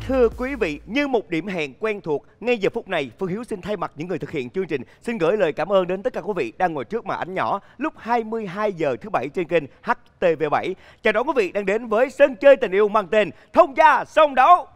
Thưa quý vị, như một điểm hẹn quen thuộc, ngay giờ phút này, Phương Hiếu xin thay mặt những người thực hiện chương trình xin gửi lời cảm ơn đến tất cả quý vị đang ngồi trước màn ảnh nhỏ lúc 22 giờ thứ Bảy trên kênh HTV7. Chào đón quý vị đang đến với sân chơi tình yêu mang tên Thông Gia Song Đấu.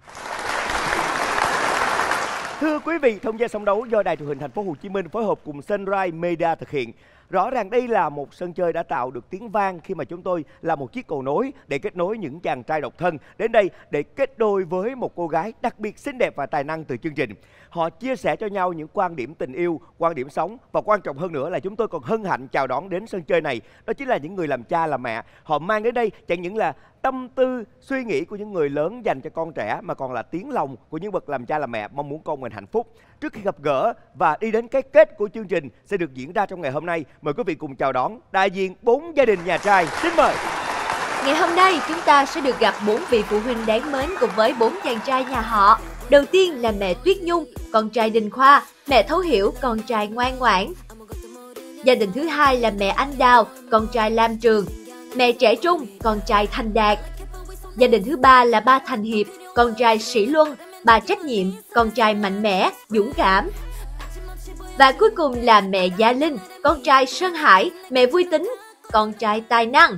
Thưa quý vị, Thông Gia Song Đấu do Đài Truyền hình Thành phố Hồ Chí Minh phối hợp cùng Sunrise Media thực hiện. Rõ ràng đây là một sân chơi đã tạo được tiếng vang khi mà chúng tôi là một chiếc cầu nối để kết nối những chàng trai độc thân đến đây để kết đôi với một cô gái đặc biệt xinh đẹp và tài năng từ chương trình. Họ chia sẻ cho nhau những quan điểm tình yêu, quan điểm sống và quan trọng hơn nữa là chúng tôi còn hân hạnh chào đón đến sân chơi này. Đó chính là những người làm cha làm mẹ. Họ mang đến đây chẳng những là tâm tư, suy nghĩ của những người lớn dành cho con trẻ mà còn là tiếng lòng của những bậc làm cha làm mẹ mong muốn con mình hạnh phúc. Trước khi gặp gỡ và đi đến cái kết của chương trình sẽ được diễn ra trong ngày hôm nay, mời quý vị cùng chào đón đại diện 4 gia đình nhà trai. Xin mời. Ngày hôm nay chúng ta sẽ được gặp 4 vị phụ huynh đáng mến cùng với 4 chàng trai nhà họ. Đầu tiên là mẹ Tuyết Nhung, con trai Đình Khoa, mẹ Thấu Hiểu, con trai ngoan ngoãn. Gia đình thứ hai là mẹ Anh Đào, con trai Lam Trường, mẹ Trẻ Trung, con trai Thành Đạt. Gia đình thứ ba là ba Thành Hiệp, con trai Sĩ Luân, bà Trách Nhiệm, con trai mạnh mẽ, dũng cảm. Và cuối cùng là mẹ Gia Linh, con trai Sơn Hải, mẹ Vui Tính, con trai tài năng.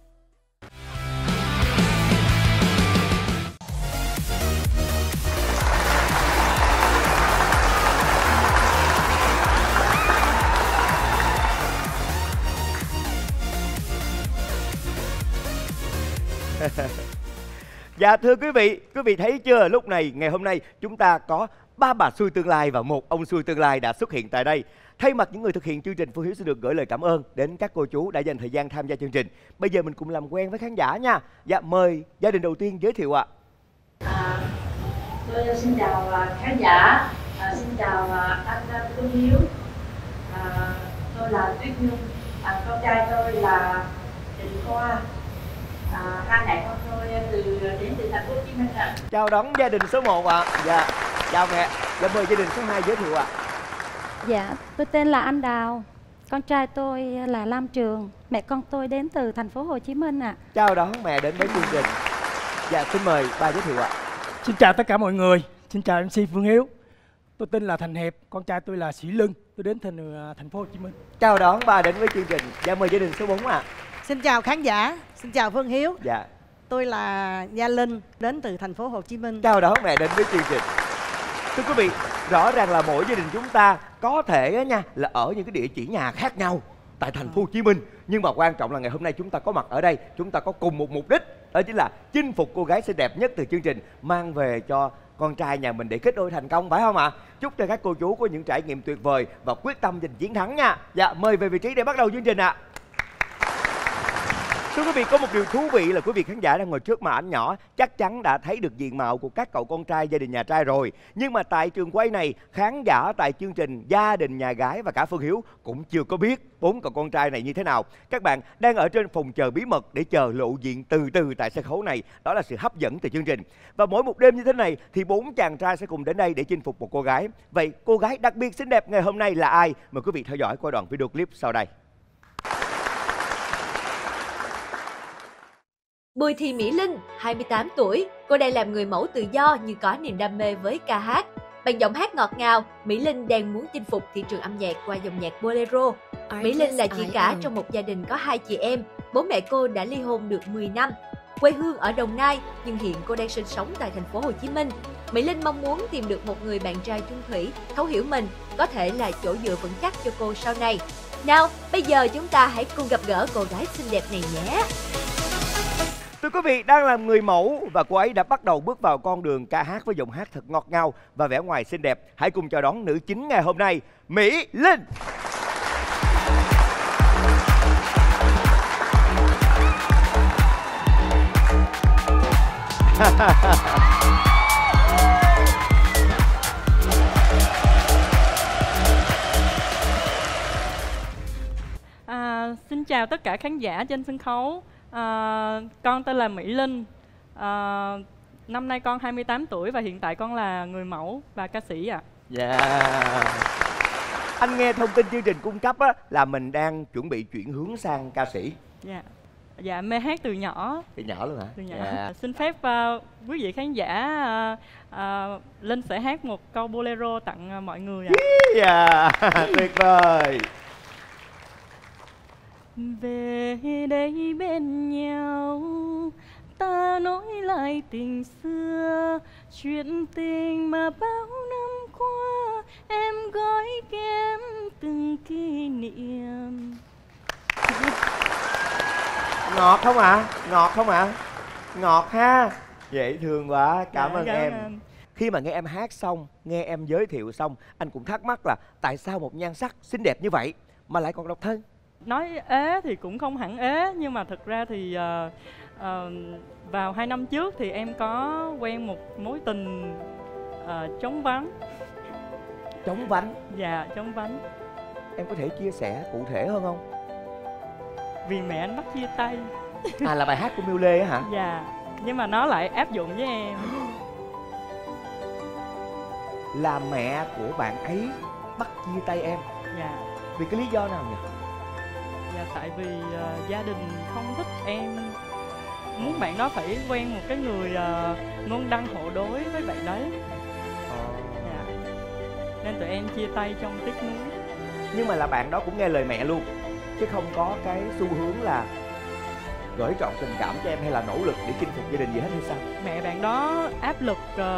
Dạ thưa quý vị thấy chưa, lúc này ngày hôm nay chúng ta có 3 bà xui tương lai và 1 ông xui tương lai đã xuất hiện tại đây. Thay mặt những người thực hiện chương trình, Phương Hiếu xin được gửi lời cảm ơn đến các cô chú đã dành thời gian tham gia chương trình. Bây giờ mình cùng làm quen với khán giả nha. Dạ mời gia đình đầu tiên giới thiệu ạ. Tôi xin chào khán giả, xin chào anh Phương Hiếu. Tôi là Tuyết Nhung, con trai tôi là Đình Khoa. Hai mẹ con tôi đến từ Thành phố Hồ Chí Minh ạ. Chào đón gia đình số 1 ạ. Dạ, chào mẹ. Dạ mời gia đình số 2 giới thiệu ạ. Dạ, tôi tên là Anh Đào, con trai tôi là Lam Trường, mẹ con tôi đến từ Thành phố Hồ Chí Minh ạ. Chào đón mẹ đến với chương trình. Dạ xin mời ba giới thiệu ạ. Xin chào tất cả mọi người, xin chào MC Phương Hiếu. Tôi tên là Thành Hiệp, con trai tôi là Sĩ Lân, tôi đến từ Thành phố Hồ Chí Minh. Chào đón ba đến với chương trình. Dạ mời gia đình số 4 ạ. Xin chào khán giả, xin chào Phương Hiếu. Dạ. Tôi là Gia Linh, đến từ Thành phố Hồ Chí Minh. Chào đón mẹ đến với chương trình. Thưa quý vị, rõ ràng là mỗi gia đình chúng ta có thể nha là ở những cái địa chỉ nhà khác nhau tại Thành phố Hồ Chí Minh, nhưng mà quan trọng là ngày hôm nay chúng ta có mặt ở đây, chúng ta có cùng một mục đích, đó chính là chinh phục cô gái xinh đẹp nhất từ chương trình, mang về cho con trai nhà mình để kết đôi thành công, phải không ạ? Chúc cho các cô chú có những trải nghiệm tuyệt vời và quyết tâm giành chiến thắng nha. Dạ mời về vị trí để bắt đầu chương trình ạ. Thưa quý vị, có một điều thú vị là quý vị khán giả đang ngồi trước màn ảnh nhỏ chắc chắn đã thấy được diện mạo của các cậu con trai gia đình nhà trai rồi. Nhưng mà tại trường quay này, khán giả tại chương trình Gia đình nhà gái và cả Phương Hiếu cũng chưa có biết 4 cậu con trai này như thế nào. Các bạn đang ở trên phòng chờ bí mật để chờ lộ diện từ từ tại sân khấu này. Đó là sự hấp dẫn từ chương trình. Và mỗi một đêm như thế này thì 4 chàng trai sẽ cùng đến đây để chinh phục một cô gái. Vậy cô gái đặc biệt xinh đẹp ngày hôm nay là ai? Mời quý vị theo dõi qua đoạn video clip sau đây. Bùi Thị Mỹ Linh, 28 tuổi, cô đang làm người mẫu tự do nhưng có niềm đam mê với ca hát. Bằng giọng hát ngọt ngào, Mỹ Linh đang muốn chinh phục thị trường âm nhạc qua dòng nhạc bolero. Mỹ Linh là chị cả trong một gia đình có 2 chị em, bố mẹ cô đã ly hôn được 10 năm. Quê hương ở Đồng Nai, nhưng hiện cô đang sinh sống tại Thành phố Hồ Chí Minh. Mỹ Linh mong muốn tìm được một người bạn trai chung thủy, thấu hiểu mình, có thể là chỗ dựa vững chắc cho cô sau này. Nào, bây giờ chúng ta hãy cùng gặp gỡ cô gái xinh đẹp này nhé. Thưa quý vị, đang làm người mẫu và cô ấy đã bắt đầu bước vào con đường ca hát với giọng hát thật ngọt ngào và vẻ ngoài xinh đẹp. Hãy cùng chào đón nữ chính ngày hôm nay, Mỹ Linh. Xin chào tất cả khán giả trên sân khấu. Con tên là Mỹ Linh. Năm nay con 28 tuổi và hiện tại con là người mẫu và ca sĩ ạ. Dạ. Anh nghe thông tin chương trình cung cấp á, là mình đang chuẩn bị chuyển hướng sang ca sĩ. Dạ. Dạ, mê hát từ nhỏ. Từ nhỏ luôn hả? Từ nhỏ. Dạ. Xin phép quý vị khán giả, Linh sẽ hát một câu bolero tặng mọi người ạ. Dạ, tuyệt vời. Về đây bên nhau, ta nói lại tình xưa, chuyện tình mà bao năm qua em gói ghém từng kỷ niệm. Ngọt không ạ? Ngọt không ạ? Ngọt ha. Dễ thương quá, cảm ơn em. Khi mà nghe em hát xong, nghe em giới thiệu xong, anh cũng thắc mắc là tại sao một nhan sắc xinh đẹp như vậy mà lại còn độc thân? Nói ế thì cũng không hẳn ế, nhưng mà thực ra thì vào 2 năm trước thì em có quen một mối tình chóng vánh. Chóng vánh? Dạ, chóng vánh. Em có thể chia sẻ cụ thể hơn không? Vì mẹ anh bắt chia tay. À, là bài hát của Miu Lê á hả? Dạ, nhưng mà nó lại áp dụng với em. Là mẹ của bạn ấy bắt chia tay em? Dạ. Vì cái lý do nào nhỉ? Dạ, tại vì gia đình không thích em, muốn bạn đó phải quen một cái người môn đăng hộ đối với bạn đấy. Dạ. Nên tụi em chia tay trong tiếc nuối. Nhưng mà là bạn đó cũng nghe lời mẹ luôn, chứ không có cái xu hướng là gửi trọn tình cảm cho em hay là nỗ lực để chinh phục gia đình gì hết hay sao? Mẹ bạn đó áp lực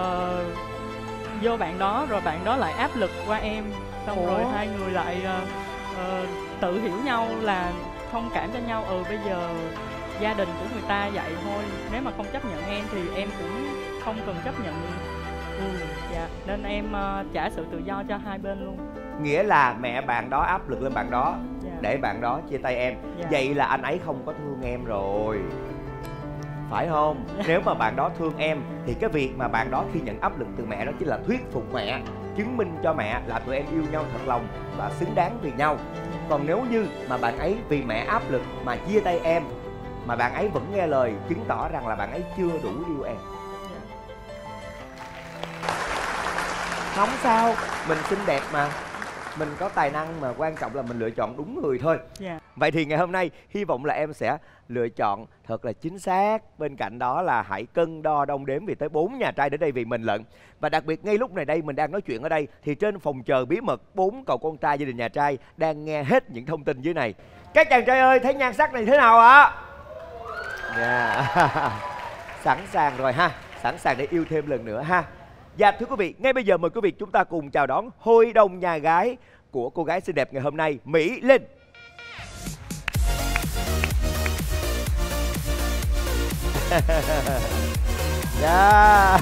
vô bạn đó, rồi bạn đó lại áp lực qua em. Xong rồi hai người lại tự hiểu nhau là thông cảm cho nhau. Bây giờ gia đình của người ta vậy thôi, nếu mà không chấp nhận em thì em cũng không cần chấp nhận. Dạ, nên em trả sự tự do cho hai bên luôn. Nghĩa là mẹ bạn đó áp lực lên bạn đó, Dạ. để bạn đó chia tay em. Dạ. Vậy là anh ấy không có thương em rồi, phải không? Dạ. Nếu mà bạn đó thương em thì cái việc mà bạn đó khi nhận áp lực từ mẹ đó chính là thuyết phục mẹ, chứng minh cho mẹ là tụi em yêu nhau thật lòng và xứng đáng vì nhau. Còn nếu như mà bạn ấy vì mẹ áp lực mà chia tay em, mà bạn ấy vẫn nghe lời, chứng tỏ rằng là bạn ấy chưa đủ yêu em. Không sao, mình xinh đẹp mà, mình có tài năng mà, quan trọng là mình lựa chọn đúng người thôi. Vậy thì ngày hôm nay hy vọng là em sẽ lựa chọn thật là chính xác. Bên cạnh đó là hãy cân đo đong đếm vì tới 4 nhà trai đến đây vì mình lận. Và đặc biệt ngay lúc này đây mình đang nói chuyện ở đây thì trên phòng chờ bí mật 4 cậu con trai gia đình nhà trai đang nghe hết những thông tin dưới này. Các chàng trai ơi, thấy nhan sắc này thế nào ạ? Sẵn sàng rồi ha, sẵn sàng để yêu thêm lần nữa ha. Dạ thưa quý vị, ngay bây giờ mời quý vị chúng ta cùng chào đón hội đồng nhà gái của cô gái xinh đẹp ngày hôm nay, Mỹ Linh. Yeah.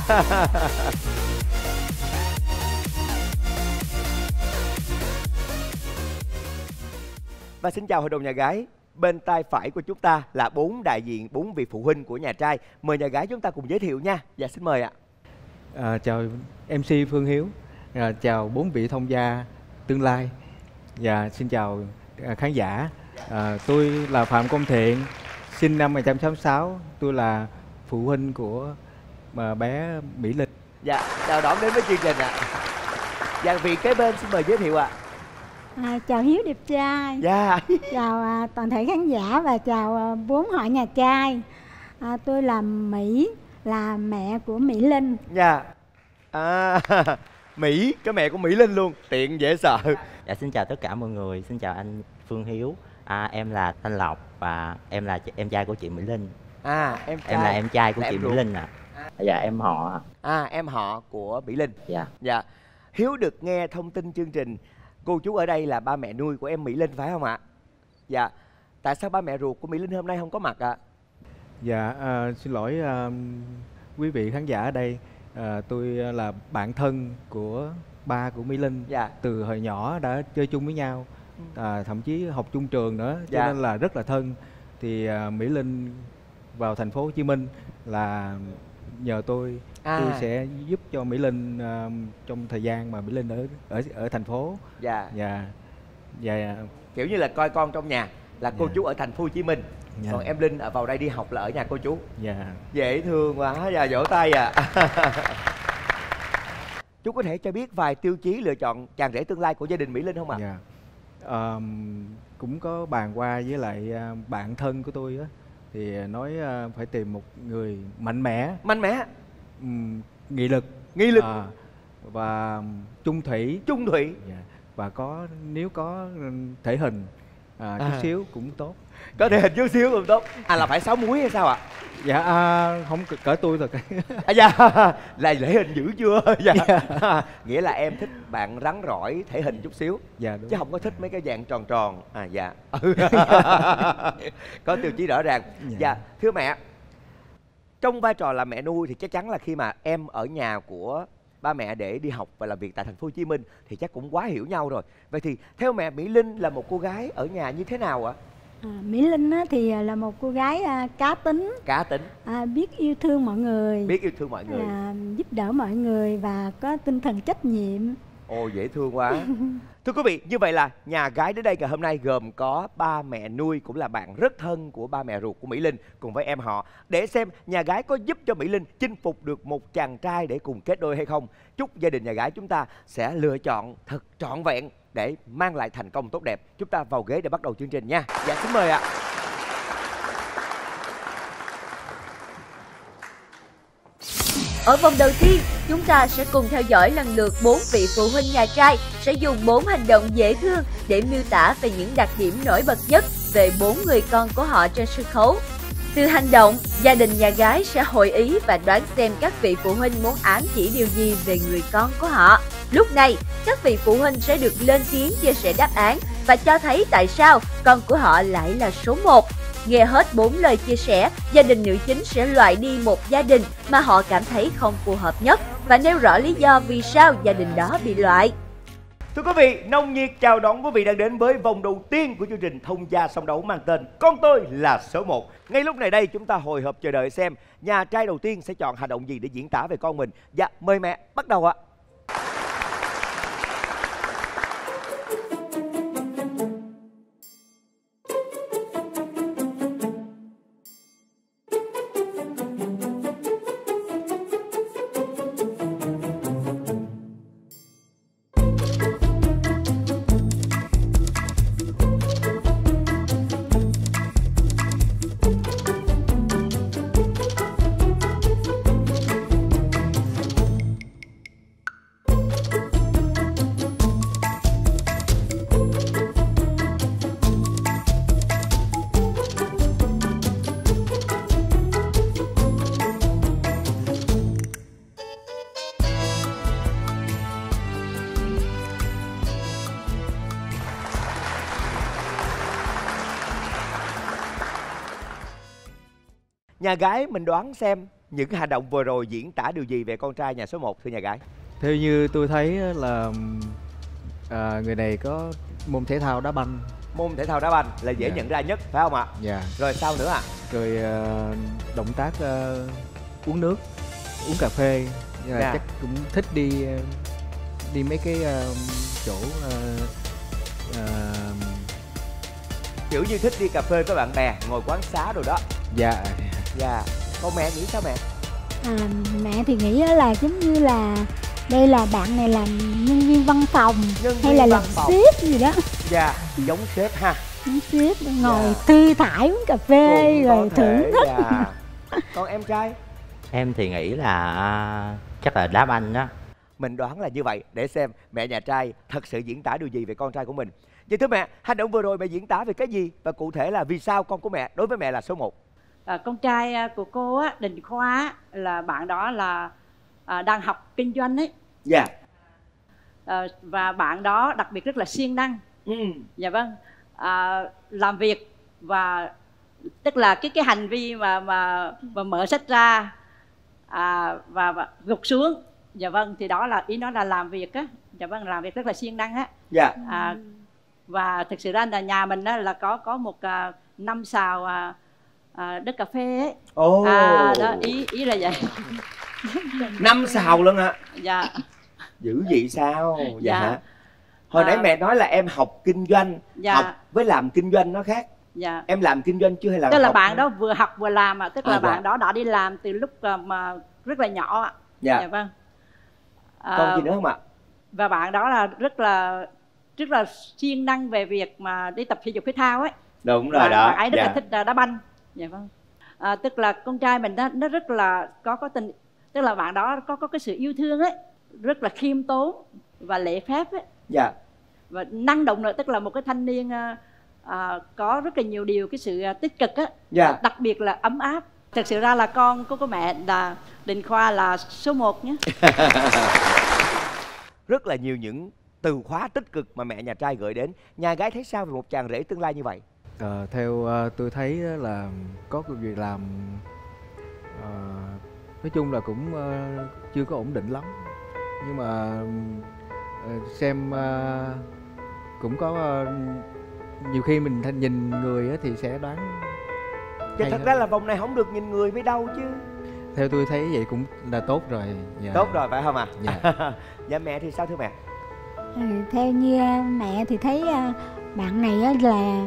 Và xin chào hội đồng nhà gái. Bên tay phải của chúng ta là 4 đại diện, 4 vị phụ huynh của nhà trai. Mời nhà gái chúng ta cùng giới thiệu nha. Dạ xin mời ạ. Chào MC Phương Hiếu, chào 4 vị thông gia tương lai, và xin chào khán giả. Tôi là Phạm Công Thiện, sinh năm 1966, tôi là phụ huynh của bé Mỹ Linh. Dạ, chào đón đến với chương trình ạ. Dạ, vị kế bên xin mời giới thiệu ạ. Chào Hiếu đẹp trai. Dạ. Chào toàn thể khán giả và chào 4 họ nhà trai. Tôi là Mỹ, là mẹ của Mỹ Linh. Dạ. Mỹ, cái mẹ của Mỹ Linh luôn, tiện dễ sợ. Dạ, xin chào tất cả mọi người, xin chào anh Phương Hiếu. Em là Thanh Lộc và em là em trai của chị Mỹ Linh. Em là em trai của chị Mỹ Linh ạ. Dạ, em họ. Em họ của Mỹ Linh. Dạ. Dạ. Hiếu được nghe thông tin chương trình, cô chú ở đây là ba mẹ nuôi của em Mỹ Linh phải không ạ? Dạ. Tại sao ba mẹ ruột của Mỹ Linh hôm nay không có mặt ạ? Dạ, xin lỗi quý vị khán giả ở đây. Tôi là bạn thân của ba của Mỹ Linh. Dạ. Từ hồi nhỏ đã chơi chung với nhau, thậm chí học chung trường nữa, cho dạ. nên là rất là thân. Thì Mỹ Linh vào thành phố Hồ Chí Minh là nhờ tôi sẽ giúp cho Mỹ Linh trong thời gian mà Mỹ Linh ở thành phố. Dạ. Dạ. Kiểu như là coi con trong nhà, là cô chú ở thành phố Hồ Chí Minh. Còn em Linh vào đây đi học là ở nhà cô chú. Dạ. Dễ thương quá, dạ vỗ tay ạ. Chú có thể cho biết vài tiêu chí lựa chọn chàng rể tương lai của gia đình Mỹ Linh không ạ? Dạ. Cũng có bàn qua với lại bạn thân của tôi á, thì nói phải tìm một người mạnh mẽ, nghị lực, và chung thủy. Dạ. Và nếu có thể hình chút xíu cũng tốt. Có thể hình chút xíu cũng tốt. Là phải 6 múi hay sao ạ? Dạ không cỡ tôi rồi. Dạ là thể hình dữ chưa? Dạ. Nghĩa là em thích bạn rắn rỏi, thể hình chút xíu. Dạ đúng. Chứ không có thích mấy cái dạng tròn tròn. Dạ. Có tiêu chí rõ ràng. Dạ. Thưa mẹ, trong vai trò là mẹ nuôi thì chắc chắn là khi mà em ở nhà của ba mẹ để đi học và làm việc tại thành phố Hồ Chí Minh thì chắc cũng quá hiểu nhau rồi. Vậy thì theo mẹ, Mỹ Linh là một cô gái ở nhà như thế nào ạ? Mỹ Linh thì là một cô gái cá tính, biết yêu thương mọi người, giúp đỡ mọi người và có tinh thần trách nhiệm. Ồ, dễ thương quá. Thưa quý vị, như vậy là nhà gái đến đây ngày hôm nay gồm có ba mẹ nuôi, cũng là bạn rất thân của ba mẹ ruột của Mỹ Linh cùng với em họ, để xem nhà gái có giúp cho Mỹ Linh chinh phục được một chàng trai để cùng kết đôi hay không. Chúc gia đình nhà gái chúng ta sẽ lựa chọn thật trọn vẹn để mang lại thành công tốt đẹp. Chúng ta vào ghế để bắt đầu chương trình nha. Dạ, xin mời ạ. Ở vòng đầu tiên, chúng ta sẽ cùng theo dõi lần lượt 4 vị phụ huynh nhà trai sẽ dùng 4 hành động dễ thương để miêu tả về những đặc điểm nổi bật nhất về 4 người con của họ trên sân khấu. Từ hành động, gia đình nhà gái sẽ hội ý và đoán xem các vị phụ huynh muốn ám chỉ điều gì về người con của họ. Lúc này, các vị phụ huynh sẽ được lên tiếng chia sẻ đáp án và cho thấy tại sao con của họ lại là số 1. Nghe hết 4 lời chia sẻ, gia đình nữ chính sẽ loại đi một gia đình mà họ cảm thấy không phù hợp nhất và nêu rõ lý do vì sao gia đình đó bị loại. Thưa quý vị, nồng nhiệt chào đón quý vị đang đến với vòng đầu tiên của chương trình Thông gia song đấu mang tên Con tôi là số 1. Ngay lúc này đây chúng ta hồi hộp chờ đợi xem nhà trai đầu tiên sẽ chọn hành động gì để diễn tả về con mình. Dạ, mời mẹ bắt đầu ạ. Nhà gái mình đoán xem những hành động vừa rồi diễn tả điều gì về con trai nhà số 1 thưa nhà gái? Theo như tôi thấy là người này có môn thể thao đá banh. Môn thể thao đá banh là dễ nhận ra nhất phải không ạ? Dạ. Rồi sao nữa ạ? Rồi động tác uống nước, uống cà phê, chắc cũng thích đi mấy cái chỗ kiểu như thích đi cà phê với bạn bè, ngồi quán xá rồi đó. Dạ. Dạ. Còn mẹ nghĩ sao mẹ? Mẹ thì nghĩ là giống như là đây là bạn này làm nhân viên văn phòng hay là làm sếp gì đó. Dạ, giống sếp ha. Giống sếp ngồi thư thải uống cà phê cũng rồi thưởng thức. Dạ. Còn em trai? Em thì nghĩ là chắc là đá banh đó. Mình đoán là như vậy, để xem mẹ nhà trai thật sự diễn tả điều gì về con trai của mình. Vậy thưa mẹ, hành động vừa rồi mẹ diễn tả về cái gì và cụ thể là vì sao con của mẹ đối với mẹ là số 1? Con trai của cô á, Đình Khoa là bạn đó là đang học kinh doanh ấy. Dạ. Và bạn đó đặc biệt rất là siêng năng. Dạ vâng. Làm việc và tức là cái hành vi mà mở sách ra và gục xuống. Dạ vâng, thì đó là ý nó là làm việc á. Dạ vâng, làm việc rất là siêng năng á. Dạ. Và thực sự ra là nhà mình á, là có một 5 sào đất cà phê ấy. Đó, ý là vậy. 5 sào luôn ạ. Dạ. Dữ vậy sao? Dạ. Hồi nãy mẹ nói là em học kinh doanh. Dạ. Học với làm kinh doanh nó khác. Dạ. Em làm kinh doanh chưa hay là tức là học bạn đó vừa học vừa làm ạ. Tức là bạn dạ. đó đã đi làm từ lúc mà rất là nhỏ ạ. Dạ. Vâng. Còn gì nữa không ạ? Và bạn đó là rất là siêng năng về việc mà đi tập thể dục thể thao ấy. Đúng rồi và đó. Bạn ấy rất là thích đá banh. Dạ vâng. Tức là con trai mình nó rất là có tình, tức là bạn đó có cái sự yêu thương ấy, rất là khiêm tốn và lễ phép ấy. Dạ. Và năng động nữa, tức là một cái thanh niên có rất là nhiều điều cái sự tích cực á. Dạ. Đặc biệt là ấm áp. Thật sự ra là con của mẹ là Đình Khoa là số 1 nhé. Rất là nhiều những từ khóa tích cực mà mẹ nhà trai gửi đến. Nhà gái thấy sao về một chàng rể tương lai như vậy? Theo tôi thấy là có cái việc làm nói chung là cũng chưa có ổn định lắm, nhưng mà xem cũng có nhiều khi mình nhìn người thì sẽ đoán. Chứ thật ra là vòng này không được nhìn người mới đâu chứ. Theo tôi thấy vậy cũng là tốt rồi. Dạ. Tốt rồi phải không ạ? Dạ. Dạ mẹ thì sao thưa mẹ? Theo như mẹ thì thấy bạn này là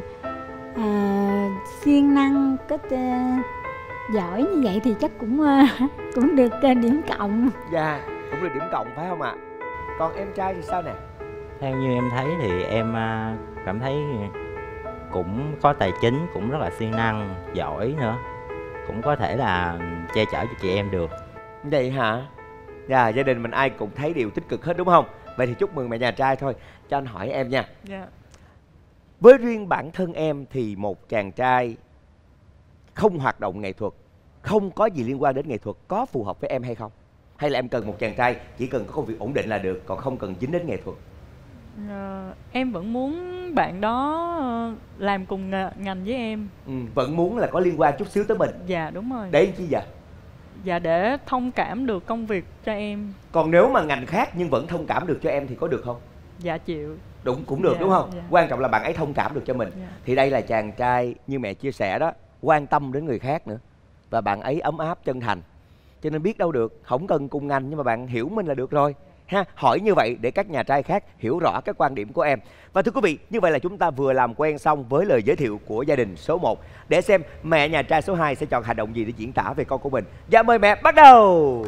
siêng năng, có giỏi như vậy thì chắc cũng được điểm cộng. Dạ, cũng được điểm cộng phải không ạ? Còn em trai thì sao nè? Theo như em thấy thì em cảm thấy cũng có tài chính, cũng rất là siêng năng, giỏi nữa, cũng có thể là che chở cho chị em được. Vậy hả? Dạ, gia đình mình ai cũng thấy điều tích cực hết đúng không? Vậy thì chúc mừng mẹ nhà trai thôi. Cho anh hỏi em nha. Dạ. Với riêng bản thân em thì một chàng trai không hoạt động nghệ thuật, không có gì liên quan đến nghệ thuật có phù hợp với em hay không? Hay là em cần một chàng trai chỉ cần có công việc ổn định là được, còn không cần dính đến nghệ thuật? Em vẫn muốn bạn đó làm cùng ngành với em. Vẫn muốn là có liên quan chút xíu tới mình. Dạ đúng rồi. Để chi vậy? Dạ để thông cảm được công việc cho em. Còn nếu mà ngành khác nhưng vẫn thông cảm được cho em thì có được không? Dạ chịu. Đúng, cũng được dạ, đúng không? Dạ. Quan trọng là bạn ấy thông cảm được cho mình. Dạ. Thì đây là chàng trai như mẹ chia sẻ đó, quan tâm đến người khác nữa. Và bạn ấy ấm áp, chân thành. Cho nên biết đâu được, không cần cùng ngành nhưng mà bạn hiểu mình là được rồi. Ha, hỏi như vậy để các nhà trai khác hiểu rõ cái quan điểm của em. Và thưa quý vị, như vậy là chúng ta vừa làm quen xong với lời giới thiệu của gia đình số 1. Để xem mẹ nhà trai số 2 sẽ chọn hành động gì để diễn tả về con của mình. Dạ mời mẹ bắt đầu.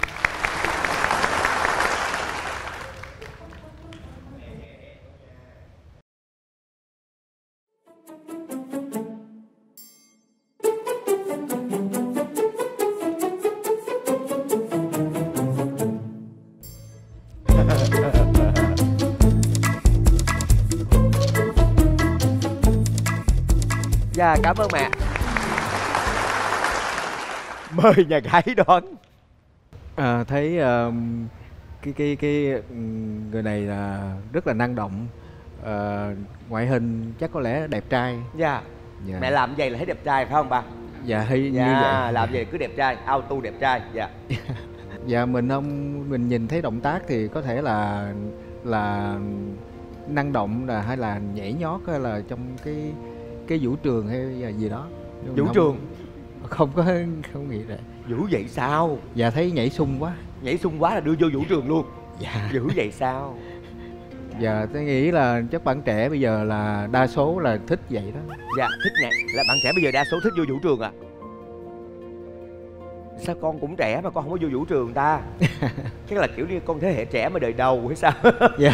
Dạ cảm ơn mẹ. Mời nhà gái đón. Thấy cái người này là rất là năng động, ngoại hình chắc có lẽ đẹp trai. Dạ. Mẹ làm vậy là thấy đẹp trai phải không ba? Dạ hay như vậy. Làm vậy cứ đẹp trai, auto đẹp trai. Dạ. Dạ mình nhìn thấy động tác thì có thể là năng động là hay là nhảy nhót hay là trong cái vũ trường hay là gì đó. Vũ trường không nghĩ ra. Vũ vậy sao? Dạ thấy nhảy sung quá. Nhảy sung quá là đưa vô vũ trường luôn. Dạ. Vũ vậy sao? Dạ tôi nghĩ là chắc bạn trẻ bây giờ là đa số là thích vậy đó. Dạ thích nhảy. Là bạn trẻ bây giờ đa số thích vô vũ trường à? Sao con cũng trẻ mà con không có vô vũ trường ta? Chắc là kiểu như con thế hệ trẻ mà đời đầu hay sao? Dạ.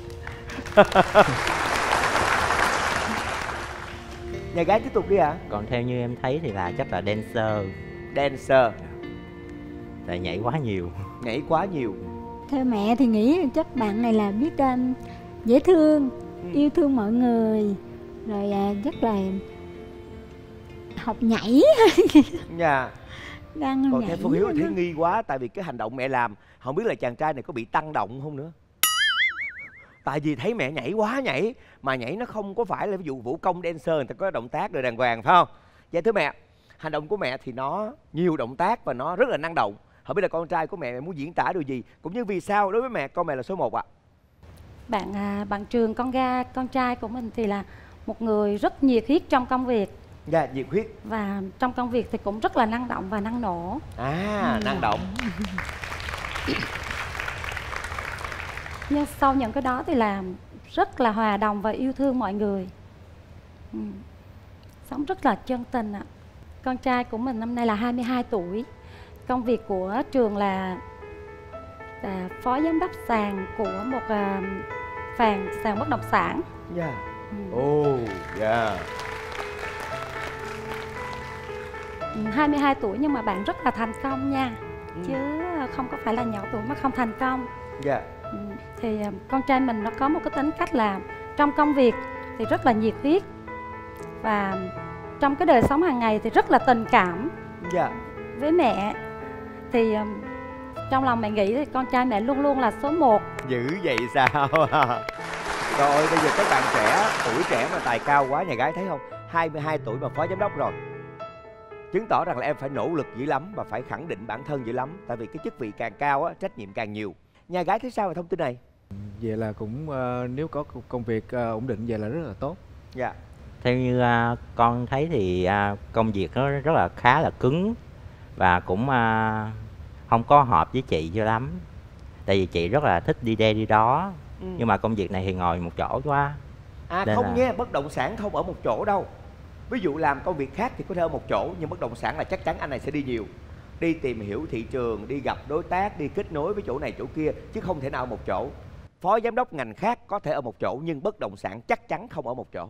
Nhà gái tiếp tục đi ạ. Còn theo như em thấy thì là chắc là dancer. Dancer. Tại nhảy quá nhiều. Nhảy quá nhiều. Theo mẹ thì nghĩ chắc bạn này là biết dễ thương, yêu thương mọi người, rồi rất là học nhảy. Dạ. Đang còn nhảy theo Phương Hiếu thì thấy nghi quá, tại vì cái hành động mẹ làm không biết là chàng trai này có bị tăng động không nữa. Tại vì thấy mẹ nhảy quá nhảy, mà nhảy nó không có phải là ví dụ vũ công dancer người ta có động tác rồi đàng hoàng phải không? Dạ thưa mẹ, hành động của mẹ thì nó nhiều động tác và nó rất là năng động. Không biết là con trai của mẹ muốn diễn tả điều gì, cũng như vì sao đối với mẹ con mẹ là số 1 ạ? Bạn Trường con trai của mình thì là một người rất nhiệt huyết trong công việc. Dạ, nhiệt huyết. Và trong công việc thì cũng rất là năng động và năng nổ. Năng động. Nhưng sau những cái đó thì là rất là hòa đồng và yêu thương mọi người. Sống rất là chân tình ạ. Con trai của mình năm nay là 22 tuổi. Công việc của Trường là phó giám đốc sàn của một sàn bất động sản. Dạ. Dạ. 22 tuổi nhưng mà bạn rất là thành công nha. Chứ không có phải là nhỏ tuổi mà không thành công. Dạ. Thì con trai mình nó có một cái tính cách là trong công việc thì rất là nhiệt huyết, và trong cái đời sống hàng ngày thì rất là tình cảm. Dạ. Với mẹ thì trong lòng mẹ nghĩ thì con trai mẹ luôn luôn là số 1. Dữ vậy sao? Rồi bây giờ các bạn trẻ, tuổi trẻ mà tài cao quá, nhà gái thấy không? 22 tuổi mà phó giám đốc rồi, chứng tỏ rằng là em phải nỗ lực dữ lắm và phải khẳng định bản thân dữ lắm. Tại vì cái chức vị càng cao á, trách nhiệm càng nhiều. Nhà gái thấy sao về thông tin này? Vậy là cũng nếu có công việc ổn định vậy là rất là tốt. Dạ. Theo như con thấy thì công việc nó rất là khá là cứng và cũng không có hợp với chị cho lắm. Tại vì chị rất là thích đi đây đi đó, nhưng mà công việc này thì ngồi một chỗ quá. Không nha, bất động sản không ở một chỗ đâu. Ví dụ làm công việc khác thì có thể ở một chỗ, nhưng bất động sản là chắc chắn anh này sẽ đi nhiều. Đi tìm hiểu thị trường, đi gặp đối tác, đi kết nối với chỗ này chỗ kia, chứ không thể nào ở một chỗ. Phó giám đốc ngành khác có thể ở một chỗ, nhưng bất động sản chắc chắn không ở một chỗ.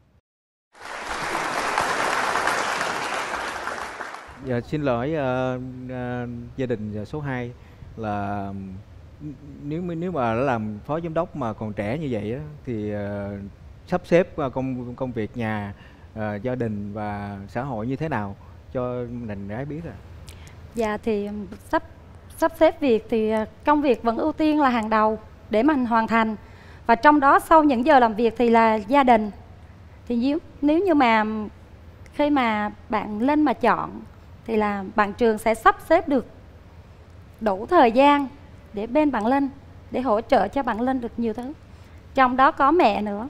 Dạ, xin lỗi gia đình số 2 là nếu mà làm phó giám đốc mà còn trẻ như vậy á, thì sắp xếp công việc nhà, gia đình và xã hội như thế nào cho mình gái biết à? Dạ thì sắp xếp việc thì công việc vẫn ưu tiên là hàng đầu để mình hoàn thành, và trong đó sau những giờ làm việc thì là gia đình. Thì nếu như mà khi mà bạn Linh mà chọn thì là bạn Trường sẽ sắp xếp được đủ thời gian để bên bạn Linh, để hỗ trợ cho bạn Linh được nhiều thứ, trong đó có mẹ nữa.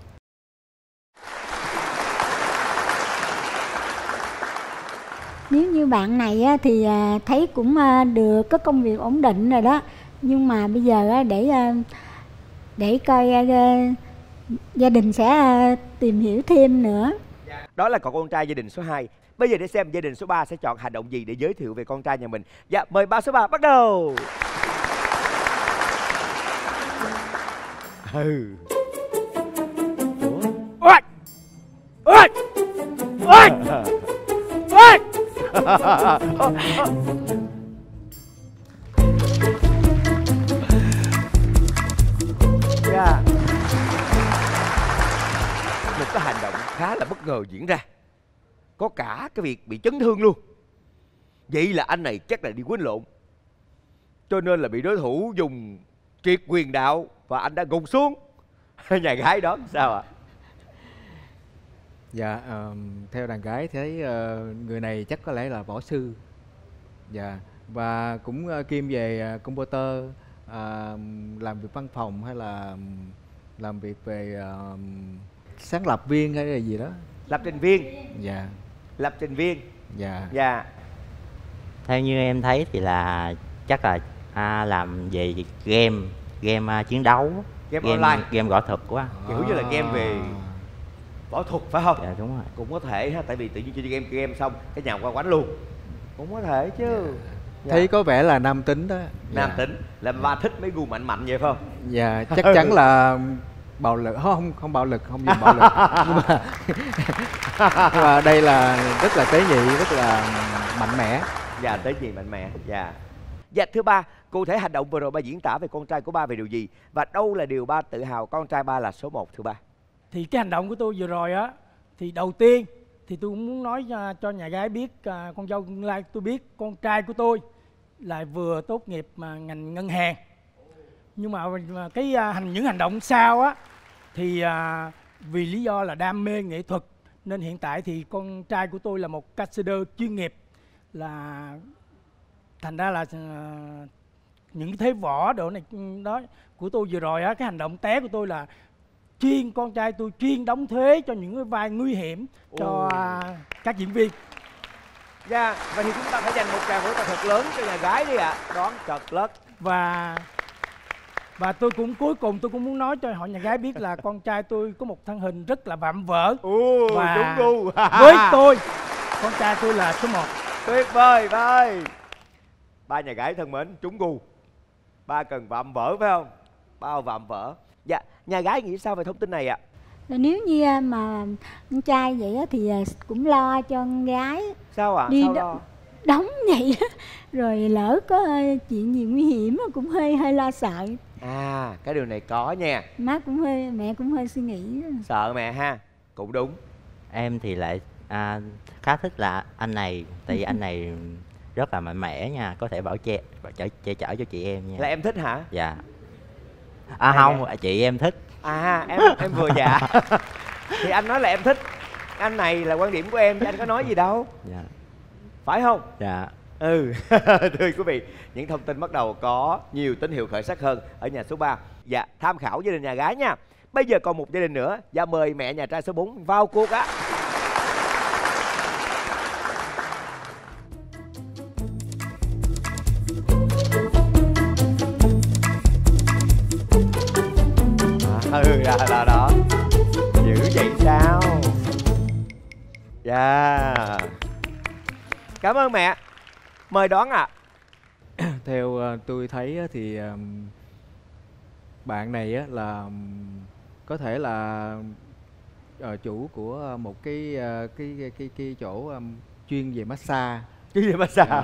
Nếu như bạn này thì thấy cũng được, có công việc ổn định rồi đó, nhưng mà bây giờ để coi gia đình sẽ tìm hiểu thêm nữa. Đó là cậu con trai gia đình số 2. Bây giờ để xem gia đình số 3 sẽ chọn hành động gì để giới thiệu về con trai nhà mình. Dạ, mời ba số 3 bắt đầu. Ôi! Ôi! Ôi! Ôi! Dạ. Một cái hành động khá là bất ngờ diễn ra, có cả cái việc bị chấn thương luôn. Vậy là anh này chắc là đi quýnh lộn, cho nên là bị đối thủ dùng triệt quyền đạo và anh đã gục xuống. Nhà gái đó sao ạ? Dạ, theo đàn gái thấy người này chắc có lẽ là võ sư. Dạ, và cũng kiêm về computer, làm việc văn phòng hay là làm việc về sáng lập viên hay là gì đó. Lập trình viên. Dạ. Lập trình viên. Dạ. Dạ. Theo như em thấy thì là chắc là làm về game chiến đấu, game online, game võ thuật quá. Kiểu như là game về võ thuật phải không? Dạ đúng rồi. Cũng có thể ha, tại vì tự nhiên chơi game xong cái nhà qua quánh luôn. Cũng có thể chứ. Dạ. Thấy có vẻ là nam tính đó. Nam tính là ba thích mấy gu mạnh mạnh vậy phải không? Dạ, chắc chắn là bạo lực, không bạo lực, không dùng bạo lực. Nhưng mà đây là rất là tế nhị, rất là mạnh mẽ. Dạ, tế nhị mạnh mẽ. Dạ. Dạ, thưa ba, cụ thể hành động vừa rồi ba diễn tả về con trai của ba về điều gì? Và đâu là điều ba tự hào con trai ba là số 1 thưa ba? Thì cái hành động của tôi vừa rồi á, thì đầu tiên thì tôi cũng muốn nói cho nhà gái biết, con dâu tương lai tôi biết con trai của tôi lại vừa tốt nghiệp ngành ngân hàng. Nhưng mà cái những hành động sau á thì vì lý do là đam mê nghệ thuật nên hiện tại thì con trai của tôi là một cascader chuyên nghiệp, là thành ra là những cái thế võ độ này đó của tôi vừa rồi á, cái hành động té của tôi là con trai tôi chuyên đóng thuế cho những cái vai nguy hiểm cho các diễn viên. Dạ, vậy thì chúng ta phải dành một tràng vỗ tay thật lớn cho nhà gái đi ạ. Đón trật lất. Và tôi cũng cuối cùng tôi cũng muốn nói cho họ nhà gái biết là con trai tôi có một thân hình rất là vạm vỡ. Và đúng gu. Với tôi, con trai tôi là số 1. Tuyệt vời ba ơi. Ba nhà gái thân mến, trúng gu. Ba cần vạm vỡ phải không? Bao vạm vỡ. Dạ, nhà gái nghĩ sao về thông tin này ạ? Rồi nếu như mà con trai vậy á, thì cũng lo cho con gái. Sao ạ? Đi Sao lo? đóng vậy đó. Rồi lỡ có chuyện gì nguy hiểm cũng hơi lo sợ. À, cái điều này có nha. Má cũng mẹ cũng hơi suy nghĩ. Sợ mẹ ha. Cũng đúng. Em thì lại khá thích là anh này, tại vì anh này rất là mạnh mẽ nha, có thể che chở cho chị em nha. Là em thích hả? Dạ. Không, chị em thích. À, em vừa dạ. Thì anh nói là em thích. Anh này là quan điểm của em, chứ anh có nói gì đâu. Dạ. Phải không? Dạ. Thưa quý vị, những thông tin bắt đầu có nhiều tín hiệu khởi sắc hơn ở nhà số 3. Dạ, tham khảo gia đình nhà gái nha. Bây giờ còn một gia đình nữa. Dạ, mời mẹ nhà trai số 4 vào cuộc á. Đó. Dữ vậy sao? Dạ. Cảm ơn mẹ. Mời đón ạ. Theo tôi thấy thì bạn này là có thể là chủ của một cái chỗ chuyên về massage. Chuyên về massage.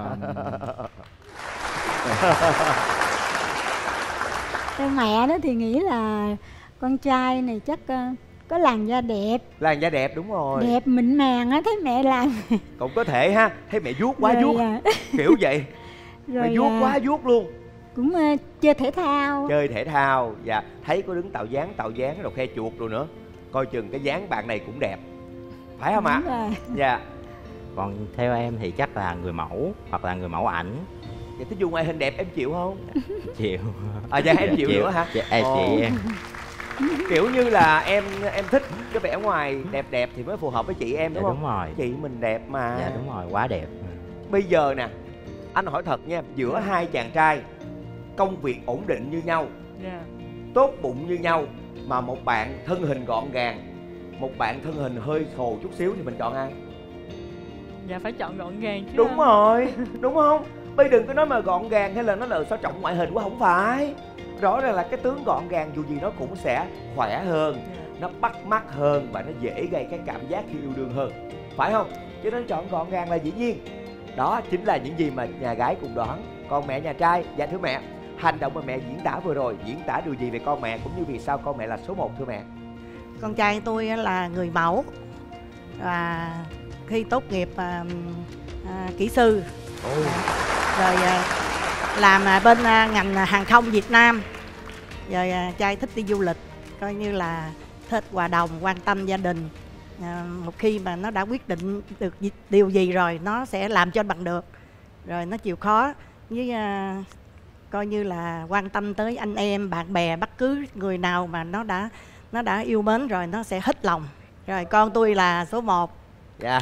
Theo mẹ đó thì nghĩ là con trai này chắc có làn da đẹp. Làn da đẹp, đúng rồi. Đẹp mịn màng á, thấy mẹ làm. Cũng có thể ha, thấy mẹ vuốt quá Rồi, vuốt kiểu vậy. Rồi mẹ vuốt quá vuốt luôn. Cũng chơi thể thao. Chơi thể thao. Dạ, thấy có đứng tạo dáng rồi khoe chuột rồi nữa. Coi chừng cái dáng bạn này cũng đẹp. Phải không ạ? Dạ. Còn theo em thì chắc là người mẫu hoặc là người mẫu ảnh. Vậy thí dụ ngoại hình đẹp em chịu không? Chịu. Dạ em chịu nữa hả? Dạ, chị em. Kiểu như là em thích cái vẻ ngoài đẹp thì mới phù hợp với chị em, đúng không? Đúng rồi. Chị mình đẹp mà. Dạ đúng rồi, quá đẹp. Bây giờ nè, anh hỏi thật nha, giữa hai chàng trai công việc ổn định như nhau, tốt bụng như nhau, mà một bạn thân hình gọn gàng, một bạn thân hình hơi khồ chút xíu, thì mình chọn ai? Dạ phải chọn gọn gàng chứ. Đúng rồi, đúng không? Bây đừng có nói mà gọn gàng hay là nó là sao trọng ngoại hình quá, không phải. Rõ ràng là cái tướng gọn gàng dù gì nó cũng sẽ khỏe hơn, nó bắt mắt hơn và nó dễ gây cái cảm giác khi yêu đương hơn, phải không? Cho nên chọn gọn gàng là dĩ nhiên. Đó chính là những gì mà nhà gái cùng đoán. Còn mẹ nhà trai, dạ thưa mẹ, hành động mà mẹ diễn tả vừa rồi diễn tả điều gì về con mẹ, cũng như vì sao con mẹ là số 1 thưa mẹ? Con trai tôi là người mẫu, và khi tốt nghiệp kỹ sư, rồi làm bên ngành hàng không Việt Nam. Rồi trai thích đi du lịch, coi như là thích hòa đồng, quan tâm gia đình. Một khi mà nó đã quyết định được điều gì rồi nó sẽ làm cho bằng được. Rồi nó chịu khó với coi như là quan tâm tới anh em, bạn bè, bất cứ người nào mà nó đã yêu mến rồi nó sẽ hết lòng. Rồi con tôi là số 1. Dạ.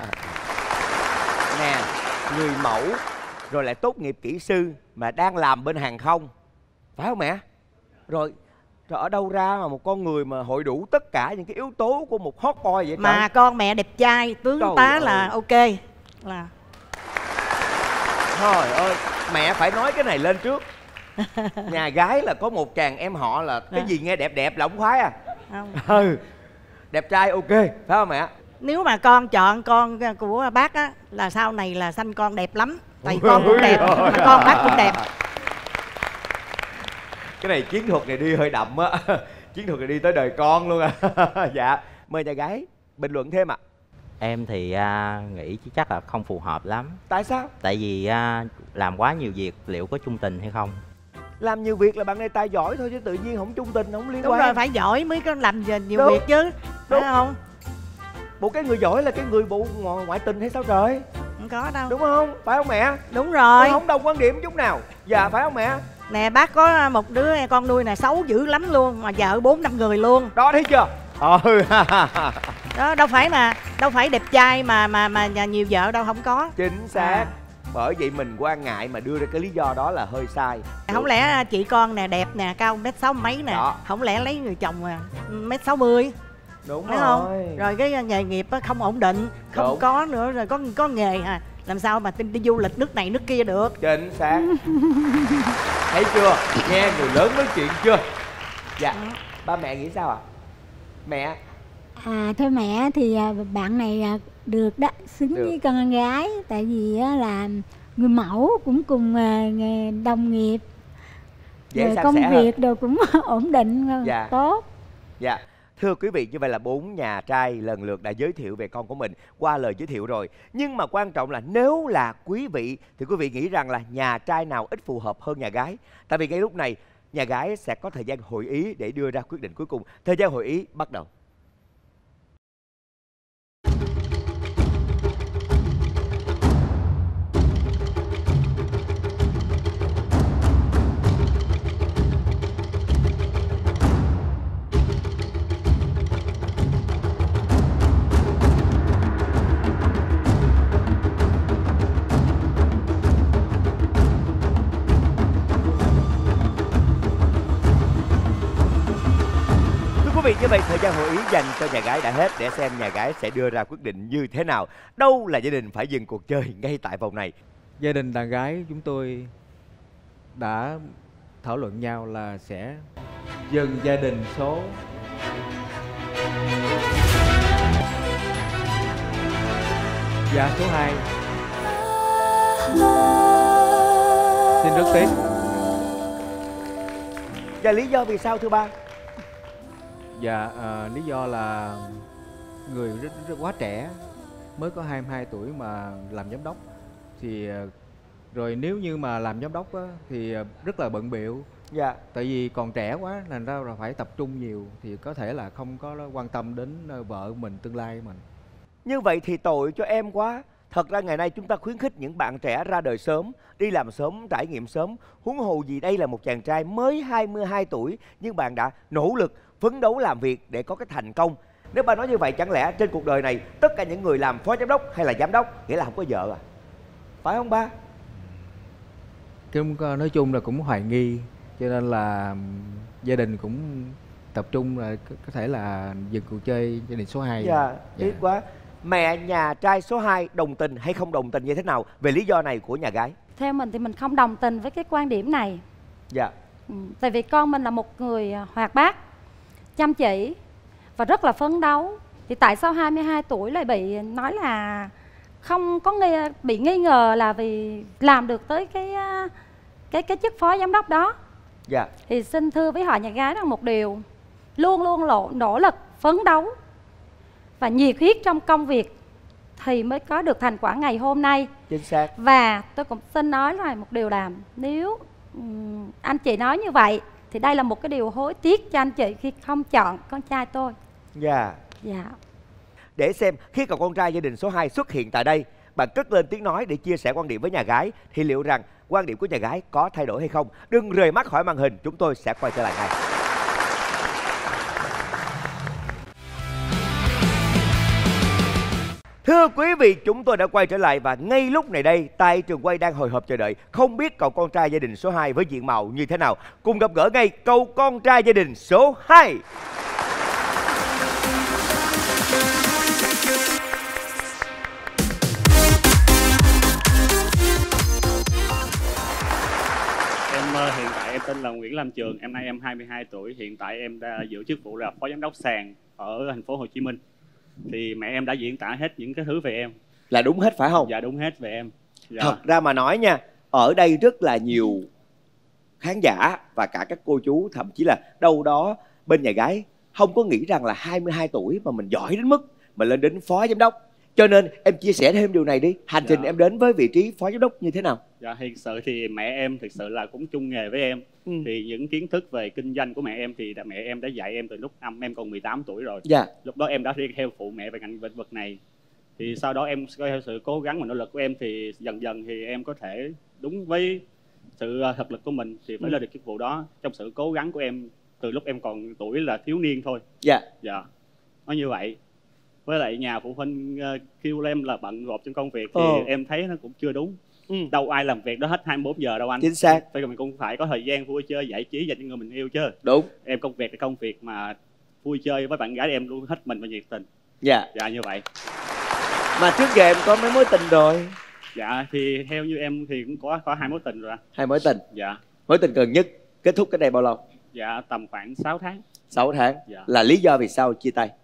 Nè, người mẫu rồi lại tốt nghiệp kỹ sư mà đang làm bên hàng không, phải không mẹ? Rồi ở đâu ra mà một con người mà hội đủ tất cả những cái yếu tố của một hot boy vậy? Mà trời, con mẹ đẹp trai, tướng tá là ok. Là trời ơi, mẹ phải nói cái này lên trước. Nhà gái là có một chàng em họ là cái gì nghe đẹp đẹp là không khoái à? Không. Đẹp trai ok, phải không mẹ? Nếu mà con chọn con của bác á là sau này là sanh con đẹp lắm. Tại con cũng đẹp, mà con bác cũng đẹp. Cái này chiến thuật này đi hơi đậm á. Chiến thuật này đi tới đời con luôn à. Dạ, mời nhà gái bình luận thêm ạ. Em thì nghĩ chắc là không phù hợp lắm. Tại sao? Tại vì làm quá nhiều việc liệu có chung tình hay không? Làm nhiều việc là bạn này tài giỏi thôi chứ tự nhiên không chung tình, không liên quan. Đúng rồi, phải giỏi mới có làm nhiều việc chứ. Đúng không? Bộ cái người giỏi là cái người bộ ngoại tình hay sao trời? Không có đâu. Đúng không? Phải không mẹ? Đúng rồi. Con không đồng quan điểm chút nào. Dạ phải không mẹ? Nè bác có một đứa con nuôi nè, xấu dữ lắm luôn, mà vợ 4-5 người luôn. Đó thấy chưa? Đó đâu phải đẹp trai mà nhà nhiều vợ đâu, không có. Chính xác. Bởi vậy mình quan ngại mà đưa ra cái lý do đó là hơi sai. Không lẽ chị con nè đẹp nè, cao 1m60 mấy nè, không lẽ lấy người chồng 1m60? Đúng phải rồi. Không? Rồi cái nghề nghiệp không ổn định, không đúng. Có nữa, rồi có nghề làm sao mà đi du lịch nước này nước kia được. Chính xác. Thấy chưa? Nghe người lớn nói chuyện chưa? Dạ. Ba mẹ nghĩ sao ạ? Mẹ Thưa mẹ thì bạn này được đó, xứng Được. với con gái. Tại vì là người mẫu cũng cùng đồng nghiệp, Dễ rồi san công sẻ hơn. việc đều cũng ổn định, Dạ. tốt. Dạ. Thưa quý vị, như vậy là 4 nhà trai lần lượt đã giới thiệu về con của mình qua lời giới thiệu rồi. Nhưng mà quan trọng là nếu là quý vị thì quý vị nghĩ rằng là nhà trai nào ít phù hợp hơn nhà gái? Tại vì ngay lúc này nhà gái sẽ có thời gian hội ý để đưa ra quyết định cuối cùng. Thời gian hội ý bắt đầu. Quý vị, như vậy thời gian hội ý dành cho nhà gái đã hết, để xem nhà gái sẽ đưa ra quyết định như thế nào. Đâu là gia đình phải dừng cuộc chơi ngay tại vòng này. Gia đình đàn gái chúng tôi đã thảo luận nhau là sẽ dừng gia đình số số 2. Xin rất tiếc. Và lý do vì sao thưa ba? Dạ, lý do là người rất quá trẻ, mới có 22 tuổi mà làm giám đốc. Thì rồi nếu như mà làm giám đốc á, thì rất là bận bịu. Dạ. Tại vì còn trẻ quá nên ra là phải tập trung nhiều, thì có thể là không có quan tâm đến vợ mình, tương lai mình. Như vậy thì tội cho em quá. Thật ra ngày nay chúng ta khuyến khích những bạn trẻ ra đời sớm, đi làm sớm, trải nghiệm sớm. Huống hồ gì đây là một chàng trai mới 22 tuổi, nhưng bạn đã nỗ lực, phấn đấu làm việc để có cái thành công. Nếu ba nói như vậy, chẳng lẽ trên cuộc đời này tất cả những người làm phó giám đốc hay là giám đốc nghĩa là không có vợ à? Phải không ba? Nói chung là cũng hoài nghi, cho nên là gia đình cũng tập trung là có thể là dừng cuộc chơi gia đình số 2. Dạ, tiếc quá. Mẹ nhà trai số 2 đồng tình hay không đồng tình như thế nào về lý do này của nhà gái? Theo mình thì mình không đồng tình với cái quan điểm này. Dạ. Tại vì con mình là một người hoạt bát, chăm chỉ và rất là phấn đấu. Thì tại sao 22 tuổi lại bị nói là không có bị nghi ngờ là vì làm được tới cái chức phó giám đốc đó? Dạ. Thì xin thưa với họ nhà gái rằng một điều, luôn luôn nỗ lực, phấn đấu và nhiệt huyết trong công việc thì mới có được thành quả ngày hôm nay. Chính xác. Và tôi cũng xin nói là một điều là nếu anh chị nói như vậy thì đây là một cái điều hối tiếc cho anh chị khi không chọn con trai tôi. Dạ. Dạ. Để xem khi cậu con trai gia đình số 2 xuất hiện tại đây, bạn cất lên tiếng nói để chia sẻ quan điểm với nhà gái, thì liệu rằng quan điểm của nhà gái có thay đổi hay không? Đừng rời mắt khỏi màn hình, chúng tôi sẽ quay trở lại ngay. Thưa quý vị, chúng tôi đã quay trở lại và ngay lúc này đây, tại trường quay đang hồi hộp chờ đợi, không biết cậu con trai gia đình số 2 với diện mạo như thế nào. Cùng gặp gỡ ngay cậu con trai gia đình số 2. Hiện tại em tên là Nguyễn Lam Trường, năm nay em 22 tuổi, hiện tại em đã giữ chức vụ là phó giám đốc sàn ở thành phố Hồ Chí Minh. Thì mẹ em đã diễn tả hết những cái thứ về em. Là đúng hết phải không? Dạ đúng hết về em. Dạ. Thật ra mà nói nha, ở đây rất là nhiều khán giả và cả các cô chú, thậm chí là đâu đó bên nhà gái không có nghĩ rằng là 22 tuổi mà mình giỏi đến mức mà lên đến phó giám đốc. Cho nên em chia sẻ thêm điều này đi. Hành trình em đến với vị trí phó giám đốc như thế nào? Dạ, thực sự thì mẹ em thực sự là cũng chung nghề với em. Thì những kiến thức về kinh doanh của mẹ em thì mẹ em đã dạy em từ lúc em còn 18 tuổi rồi. Dạ. Lúc đó em đã đi theo phụ mẹ về ngành lĩnh vực này. Thì sau đó em theo sự cố gắng và nỗ lực của em thì dần dần thì em có thể đúng với sự thực lực của mình thì phải lên được chức vụ đó trong sự cố gắng của em từ lúc em còn tuổi là thiếu niên thôi. Dạ. Dạ. Nó như vậy. Với lại nhà phụ huynh kêu em là bận rộn trong công việc thì em thấy nó cũng chưa đúng. Đâu ai làm việc đó hết 24 giờ đâu anh. Chính xác. Thì mình cũng phải có thời gian vui chơi giải trí dành cho người mình yêu chứ. Đúng. Em công việc là công việc mà vui chơi với bạn gái em luôn hết mình và nhiệt tình. Dạ. Dạ như vậy. Mà trước giờ em có mấy mối tình rồi? Dạ thì theo như em thì cũng có 2 mối tình rồi. 2 mối tình. Dạ. Mối tình gần nhất kết thúc cách đây bao lâu? Dạ tầm khoảng 6 tháng. 6 tháng. Dạ. Là lý do vì sao chia tay?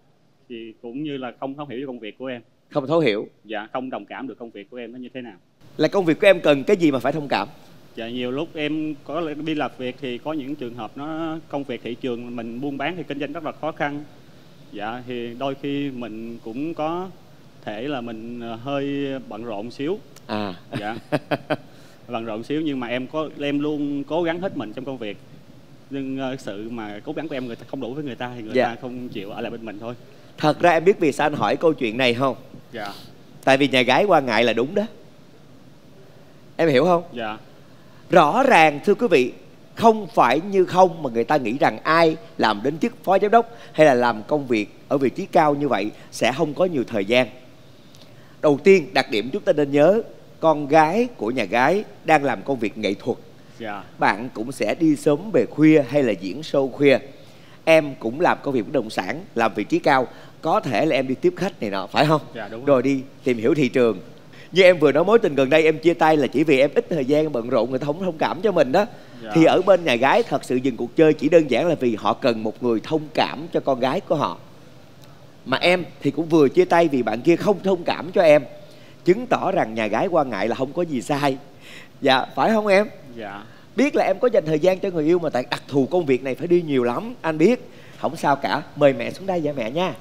thì cũng như là không thấu hiểu công việc của em. Không thấu hiểu. Dạ, không đồng cảm được công việc của em nó như thế nào. Là công việc của em cần cái gì mà phải thông cảm? Dạ, nhiều lúc em có đi làm việc thì có những trường hợp nó công việc thị trường mình buôn bán thì kinh doanh rất là khó khăn. Dạ, thì đôi khi mình cũng có thể là mình hơi bận rộn xíu. Dạ. Bận rộn xíu nhưng mà em luôn cố gắng hết mình trong công việc. Nhưng sự mà cố gắng của em người ta không đủ với người ta thì người ta không chịu ở lại bên mình thôi. Thật ra em biết vì sao anh hỏi câu chuyện này không? Dạ. Tại vì nhà gái quan ngại là đúng đó. Em hiểu không? Dạ. Rõ ràng thưa quý vị, không phải như không mà người ta nghĩ rằng ai làm đến chức phó giám đốc hay là làm công việc ở vị trí cao như vậy sẽ không có nhiều thời gian. Đầu tiên, đặc điểm chúng ta nên nhớ, con gái của nhà gái đang làm công việc nghệ thuật. Bạn cũng sẽ đi sớm về khuya hay là diễn show khuya. Em cũng làm công việc bất động sản, làm vị trí cao, có thể là em đi tiếp khách này nọ, phải không? Dạ, đúng rồi đi tìm hiểu thị trường. Như em vừa nói mối tình gần đây em chia tay là chỉ vì em ít thời gian bận rộn, người ta không thông cảm cho mình đó. Thì ở bên nhà gái thật sự dừng cuộc chơi chỉ đơn giản là vì họ cần một người thông cảm cho con gái của họ. Mà em thì cũng vừa chia tay vì bạn kia không thông cảm cho em, chứng tỏ rằng nhà gái quan ngại là không có gì sai. Dạ, phải không em? Dạ. Biết là em có dành thời gian cho người yêu mà tại đặc thù công việc này phải đi nhiều lắm, anh biết. Không sao cả, mời mẹ xuống đây dạ mẹ nha.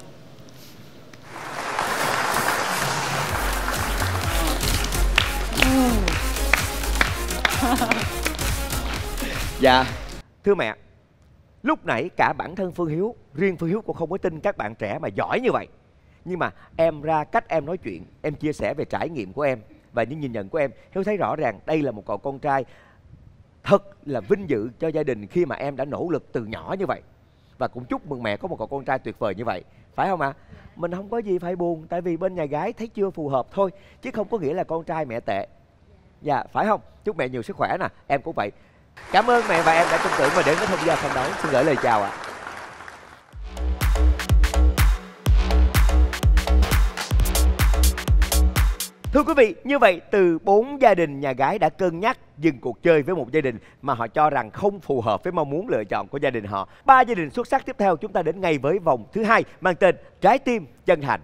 Dạ, thưa mẹ, lúc nãy cả bản thân Phương Hiếu, riêng Phương Hiếu cũng không có tin các bạn trẻ mà giỏi như vậy. Nhưng mà em ra cách em nói chuyện, em chia sẻ về trải nghiệm của em và những nhìn nhận của em, Hiếu thấy rõ ràng đây là một cậu con trai thật là vinh dự cho gia đình khi mà em đã nỗ lực từ nhỏ như vậy. Và cũng chúc mừng mẹ có một cậu con trai tuyệt vời như vậy, phải không ạ? Mình không có gì phải buồn, tại vì bên nhà gái thấy chưa phù hợp thôi, chứ không có nghĩa là con trai mẹ tệ. Dạ, phải không? Chúc mẹ nhiều sức khỏe nè, em cũng vậy. Cảm ơn mẹ và em đã tin tưởng mà đến với Thông Gia Phong Đấu. Xin gửi lời chào ạ. Thưa quý vị, như vậy từ 4 gia đình nhà gái đã cân nhắc dừng cuộc chơi với một gia đình mà họ cho rằng không phù hợp với mong muốn lựa chọn của gia đình họ. 3 gia đình xuất sắc tiếp theo chúng ta đến ngay với vòng thứ 2 mang tên Trái Tim Chân Thành.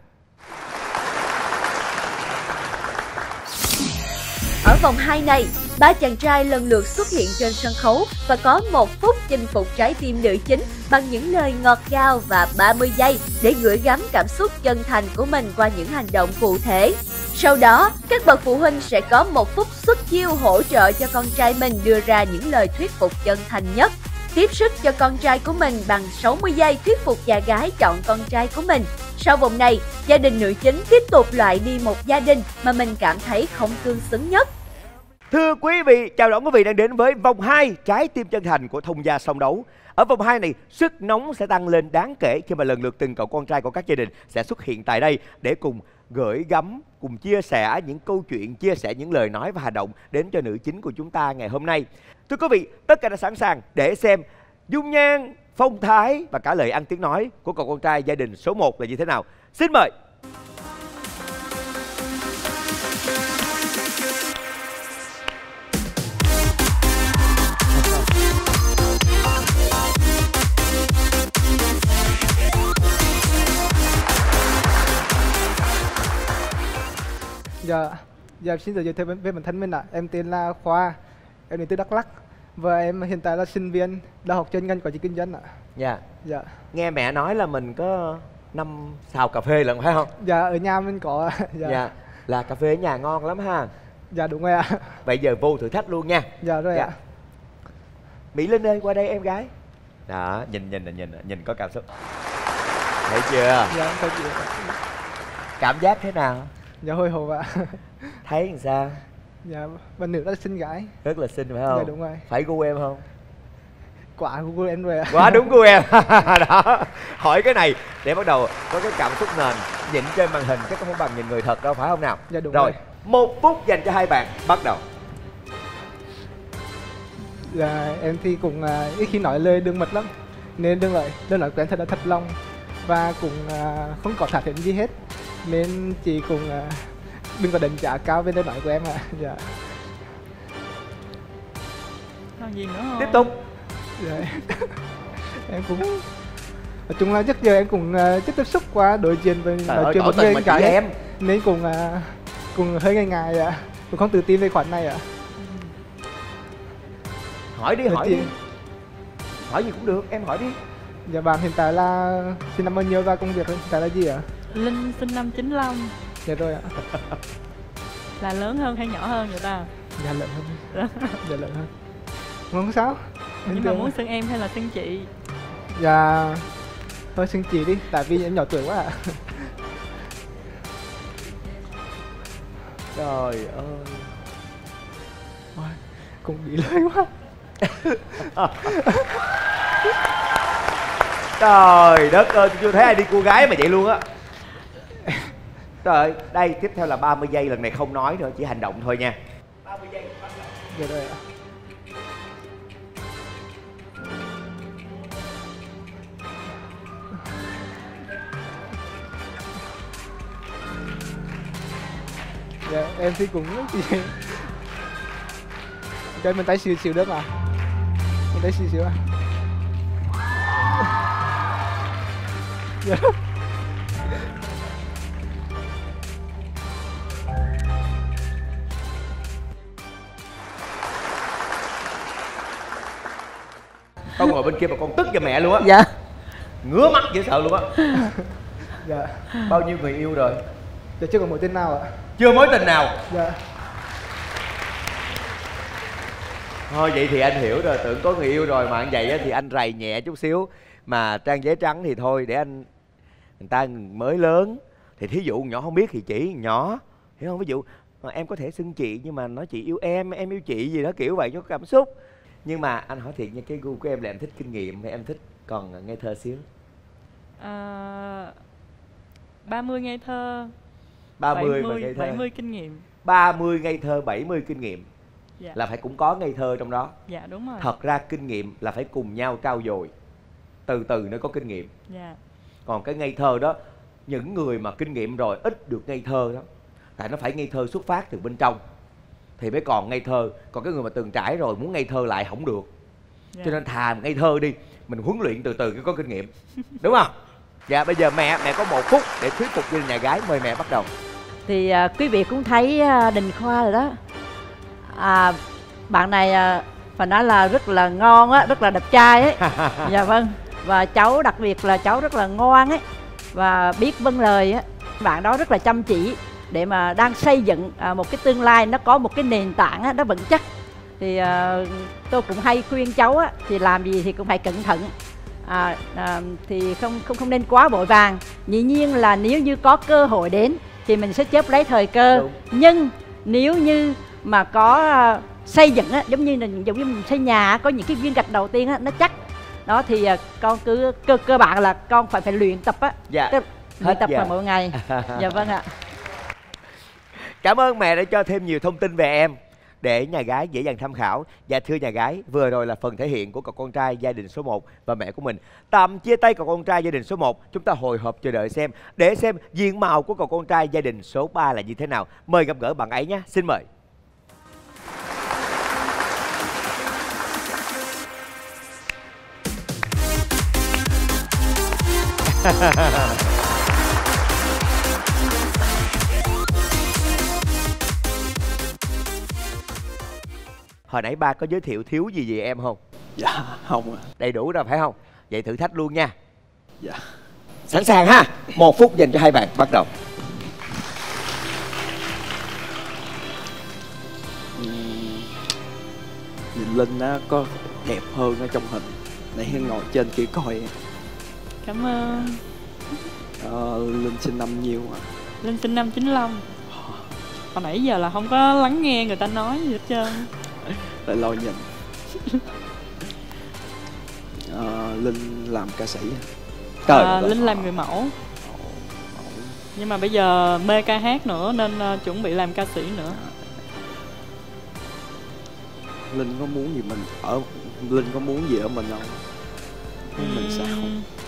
Ở vòng 2 này, 3 chàng trai lần lượt xuất hiện trên sân khấu và có 1 phút chinh phục trái tim nữ chính bằng những lời ngọt ngào và 30 giây để gửi gắm cảm xúc chân thành của mình qua những hành động cụ thể. Sau đó, các bậc phụ huynh sẽ có 1 phút xuất chiêu hỗ trợ cho con trai mình đưa ra những lời thuyết phục chân thành nhất. Tiếp sức cho con trai của mình bằng 60 giây thuyết phục nhà gái chọn con trai của mình. Sau vòng này, gia đình nữ chính tiếp tục loại đi một gia đình mà mình cảm thấy không tương xứng nhất. Thưa quý vị, chào đón quý vị đang đến với vòng 2 Trái Tim Chân Thành của Thông Gia Song Đấu. Ở vòng 2 này, sức nóng sẽ tăng lên đáng kể khi mà lần lượt từng cậu con trai của các gia đình sẽ xuất hiện tại đây để cùng gửi gắm, cùng chia sẻ những câu chuyện, chia sẻ những lời nói và hành động đến cho nữ chính của chúng ta ngày hôm nay. Thưa quý vị, tất cả đã sẵn sàng để xem dung nhan, phong thái và cả lời ăn tiếng nói của cậu con trai gia đình số 1 là như thế nào. Xin mời. Dạ, xin giới thiệu về bản thân mình ạ. Em tên là Khoa, em đến từ Đắk Lắk và em hiện tại là sinh viên Đại học chuyên ngành quản trị kinh doanh ạ. Dạ. Nghe mẹ nói là mình có 5 xào cà phê lận phải không? Dạ, ở nhà mình có. Dạ. Là cà phê ở nhà ngon lắm ha. Dạ đúng rồi ạ. Bây giờ vô thử thách luôn nha. Dạ rồi ạ. Mỹ Linh ơi, qua đây em gái. Đó, nhìn có cảm xúc. Thấy chưa? Dạ, thấy chưa. Cảm giác thế nào? Dạ hồi hộp ạ. Thấy làm sao? Dạ, bạn nữ rất là xinh gái. Rất là xinh phải không? Dạ đúng rồi. Phải gu em không? Quả gu em rồi ạ. Quá đúng gu em. Đó, hỏi cái này để bắt đầu có cái cảm xúc nền. Nhìn trên màn hình chắc không bằng nhìn người thật đâu phải không nào? Dạ đúng rồi. 1 phút dành cho hai bạn, bắt đầu. Dạ, em thì cũng ít khi nói lời đường mật lắm, nên đừng nói quen thật là thật lòng và cũng không có thả thịnh gì hết, nên chị cũng đừng có đánh giá cao bên lời nói của em ạ. Dạ. Còn gì nữa không? Tiếp tục. Dạ. Em cũng nói chung là trước giờ em cũng chưa tiếp xúc qua đối diện với nói chuyện một người gái em nên cũng hơi ngại ạ, cũng không tự tin về khoản này ạ. Hỏi đi, hỏi đi, hỏi gì cũng được, em hỏi đi. Dạ bạn hiện tại là sinh năm bao nhiêu và công việc hiện tại là gì ạ? Linh sinh năm 95. Dạ rồi ạ. Là lớn hơn hay nhỏ hơn vậy ta? Dạ lớn hơn. Dạ lớn hơn. Không sao. Nhưng mà muốn xưng em hay là xưng chị? Dạ thôi xưng chị đi, tại vì em nhỏ tuổi quá ạ. Trời ơi, cũng bị lời quá. Trời đất ơi, tôi chưa thấy ai đi cua gái mà vậy luôn á. Trời ơi, đây tiếp theo là 30 giây, lần này không nói nữa, chỉ hành động thôi nha. 30 giây bắt đầu. Dạ rồi ạ. Dạ, em thì cũng chị cho mình tay xíu được à? Mình tay xíu à? Dạ. Con ngồi bên kia mà con tức cho mẹ luôn á. Dạ. Ngứa mắt dễ sợ luôn á. Dạ. Bao nhiêu người yêu rồi? Dạ chưa có mối tình nào ạ. Chưa mối tình nào? Dạ. Thôi vậy thì anh hiểu rồi, tưởng có người yêu rồi mà anh vậy á thì anh rầy nhẹ chút xíu. Mà trang giấy trắng thì thôi để anh, người ta mới lớn thì thí dụ nhỏ không biết thì chỉ nhỏ, hiểu không? Ví dụ em có thể xưng chị nhưng mà nói chị yêu em yêu chị gì đó kiểu vậy cho có cảm xúc. Nhưng mà anh hỏi thiệt nha, cái gu của em là em thích kinh nghiệm hay em thích còn ngây thơ xíu? 30 ngây thơ, 30 và ngây thơ, 70 kinh nghiệm. 30 ngây thơ, 70 kinh nghiệm. Dạ. Là phải cũng có ngây thơ trong đó. Dạ đúng rồi. Thật ra kinh nghiệm là phải cùng nhau trau dồi, từ từ mới có kinh nghiệm. Dạ. Còn cái ngây thơ đó, những người mà kinh nghiệm rồi ít được ngây thơ đó. Tại nó phải ngây thơ xuất phát từ bên trong thì mới còn ngây thơ. Còn cái người mà từng trải rồi muốn ngây thơ lại không được. Dạ. Cho nên thà ngây thơ đi, mình huấn luyện từ từ cái có kinh nghiệm. Đúng không? Dạ bây giờ mẹ có 1 phút để thuyết phục gia đình nhà gái, mời mẹ bắt đầu. Thì quý vị cũng thấy Đình Khoa rồi đó. Bạn này phải nói là rất là ngon á, rất là đẹp trai ấy. Dạ vâng. Và cháu đặc biệt là cháu rất là ngoan ấy và biết vâng lời á. Bạn đó rất là chăm chỉ để mà đang xây dựng một cái tương lai nó có một cái nền tảng á, nó vững chắc. Thì tôi cũng hay khuyên cháu á, thì làm gì thì cũng phải cẩn thận. Thì không nên quá vội vàng. Dĩ nhiên là nếu như có cơ hội đến thì mình sẽ chớp lấy thời cơ. Đúng. Nhưng nếu như mà có xây dựng á, giống như mình xây nhà có những cái viên gạch đầu tiên á, nó chắc đó thì con cứ cơ bản là con phải luyện tập á. Dạ. Luyện tập mỗi ngày. Dạ vâng ạ. Cảm ơn mẹ đã cho thêm nhiều thông tin về em để nhà gái dễ dàng tham khảo. Và thưa nhà gái, vừa rồi là phần thể hiện của cậu con trai gia đình số 1 và mẹ của mình. Tạm chia tay cậu con trai gia đình số 1, chúng ta hồi hộp chờ đợi xem để xem diện mạo của cậu con trai gia đình số 3 là như thế nào. Mời gặp gỡ bạn ấy nhé, xin mời. Hồi nãy ba có giới thiệu thiếu gì về em không? Dạ không ạ. Đầy đủ rồi phải không? Vậy thử thách luôn nha. Dạ. Sẵn sàng ha. 1 phút dành cho hai bạn, bắt đầu. Nhìn Linh á có đẹp hơn ở trong hình. Nãy ngồi trên kia coi. Cảm ơn. Linh sinh năm nhiêu ạ? Linh sinh năm 95. Hồi nãy giờ là không có lắng nghe người ta nói gì hết trơn. Lại lo nhìn. Linh làm ca sĩ. Linh làm người mẫu. Nhưng mà bây giờ mê ca hát nữa nên chuẩn bị làm ca sĩ nữa. Linh có muốn gì mình ở Linh có muốn gì ở mình không? Mình sao?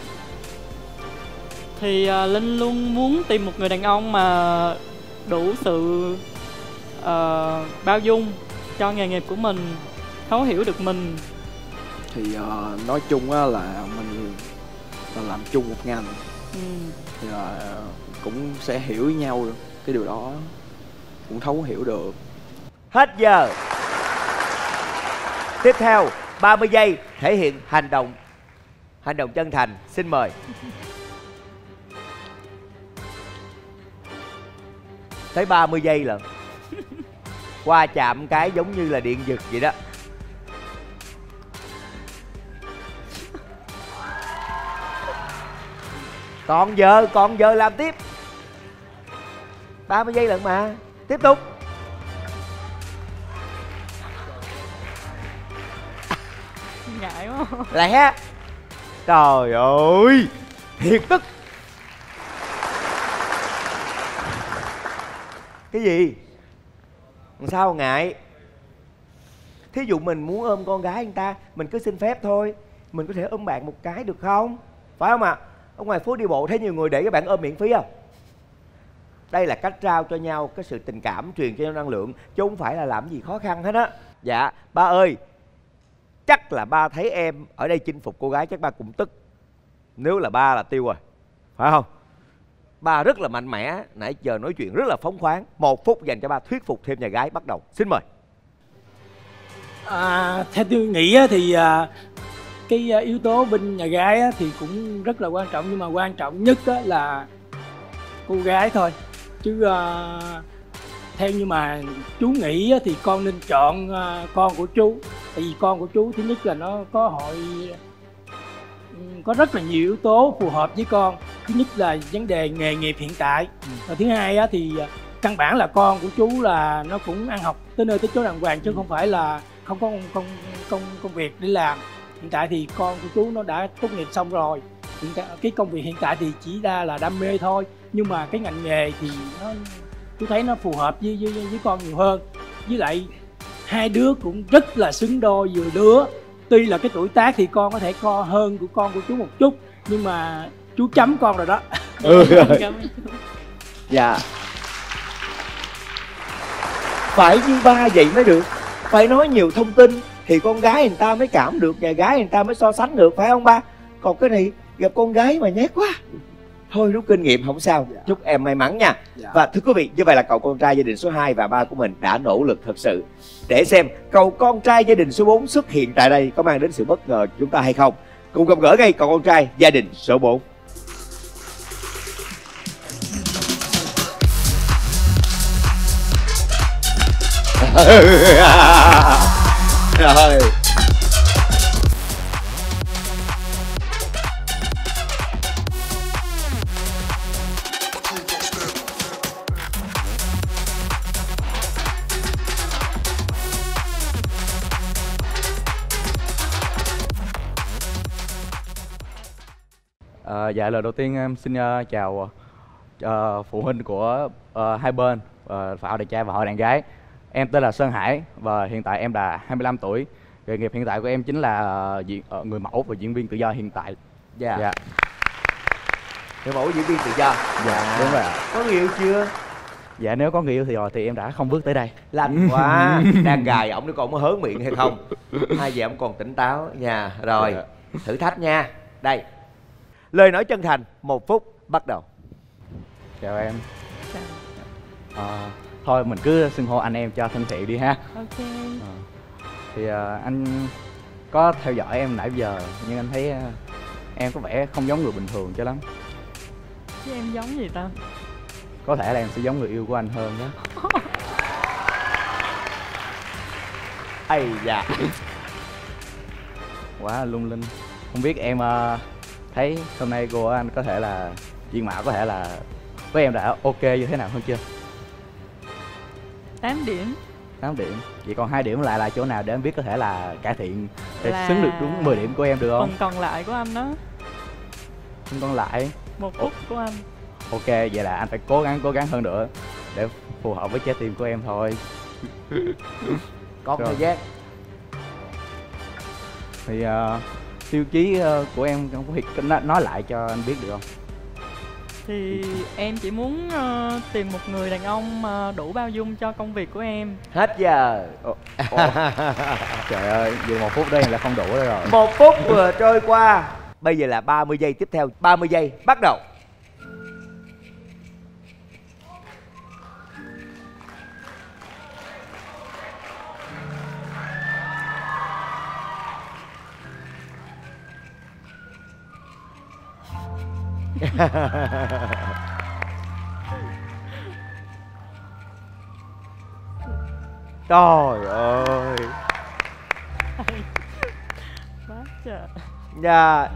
Thì Linh luôn muốn tìm một người đàn ông mà đủ sự bao dung cho nghề nghiệp của mình, thấu hiểu được mình. Thì nói chung á là mình làm chung một ngành thì là cũng sẽ hiểu nhau được. Cái điều đó cũng thấu hiểu được. Hết giờ. Tiếp theo 30 giây thể hiện hành động chân thành. Xin mời. Tới 30 giây lận. Qua chạm cái giống như là điện giật vậy đó. Còn giờ làm tiếp. 30 giây lận mà. Tiếp tục. Ngại quá. Lẹ. Trời ơi, thiệt tức. Cái gì? Sao ngại? Thí dụ mình muốn ôm con gái người ta, mình cứ xin phép thôi. Mình có thể ôm bạn một cái được không? Phải không ạ? Ở ngoài phố đi bộ thấy nhiều người để các bạn ôm miễn phí không? Đây là cách trao cho nhau cái sự tình cảm, truyền cho nhau năng lượng, chứ không phải là làm gì khó khăn hết á. Dạ, ba ơi, chắc là ba thấy em ở đây chinh phục cô gái chắc ba cũng tức. Nếu là ba là tiêu rồi, phải không? Ba rất là mạnh mẽ, nãy giờ nói chuyện rất là phóng khoáng. 1 phút dành cho ba thuyết phục thêm nhà gái, bắt đầu. Xin mời. Theo tôi nghĩ thì cái yếu tố bên nhà gái thì cũng rất là quan trọng, nhưng mà quan trọng nhất là cô gái thôi. Chứ theo như mà chú nghĩ thì con nên chọn con của chú. Tại vì con của chú thứ nhất là nó có rất là nhiều yếu tố phù hợp với con. Thứ nhất là vấn đề nghề nghiệp hiện tại, và thứ hai thì căn bản là con của chú là nó cũng ăn học tới nơi tới chỗ đàng hoàng, chứ không phải là không có công việc để làm. Hiện tại thì con của chú nó đã tốt nghiệp xong rồi. Cái công việc hiện tại thì chỉ là đam mê thôi, nhưng mà cái ngành nghề thì chú thấy nó phù hợp với con nhiều hơn. Với lại hai đứa cũng rất là xứng đôi vừa đứa. Tuy là cái tuổi tác thì con có thể hơn của con của chú một chút, nhưng mà chú chấm con rồi đó. Dạ. Phải như ba vậy mới được. Phải nói nhiều thông tin thì con gái người ta mới cảm được, nhà gái người ta mới so sánh được, phải không ba? Còn cái này gặp con gái mà nhát quá. Thôi rút kinh nghiệm không sao. Chúc em may mắn nha. Và thưa quý vị, như vậy là cậu con trai gia đình số 2 và 3 của mình đã nỗ lực thật sự. Để xem cậu con trai gia đình số 4 xuất hiện tại đây có mang đến sự bất ngờ chúng ta hay không. Cùng gặp gỡ ngay cậu con trai gia đình số 4. Rồi. Dạ, lời đầu tiên em xin chào phụ huynh của hai bên, họ đàn trai và họ đàn gái. Em tên là Sơn Hải và hiện tại em là 25 tuổi. Nghề nghiệp hiện tại của em chính là người mẫu và diễn viên tự do hiện tại. Dạ. Người mẫu diễn viên tự do. Dạ, đúng rồi ạ. Có người yêu chưa? Dạ, nếu có người yêu thì em đã không bước tới đây. Lành quá. Đang gài ổng, nếu còn có hớn miệng hay không? Hai chị ổng còn tỉnh táo nha. Rồi, thử thách nha. Đây, lời nói chân thành, 1 phút, bắt đầu. Chào em. Thôi mình cứ xưng hô anh em cho thân thiện đi ha. Ok. Thì anh có theo dõi em nãy giờ, nhưng anh thấy em có vẻ không giống người bình thường cho lắm. Chứ em giống gì ta? Có thể là em sẽ giống người yêu của anh hơn đó. Ây da. Quá lung linh. Không biết em thấy hôm nay cô anh có thể là diện mạo có thể là với em đã ok như thế nào hơn chưa? 8 điểm. 8 điểm. Vậy còn 2 điểm lại là chỗ nào để em biết có thể là cải thiện để xứng được đúng 10 điểm của em được không? Phần còn lại của anh đó. Phần còn lại 1 phút của anh. Ok, vậy là anh phải cố gắng hơn nữa để phù hợp với trái tim của em thôi. Có thời gian. Thì tiêu chí của em không có nói lại cho anh biết được không? Thì em chỉ muốn tìm một người đàn ông đủ bao dung cho công việc của em. Hết giờ. Trời ơi, vậy 1 phút đây là không đủ nữa rồi. 1 phút vừa trôi qua. Bây giờ là 30 giây tiếp theo. 30 giây bắt đầu. Trời ơi. Quá trời. Dạ.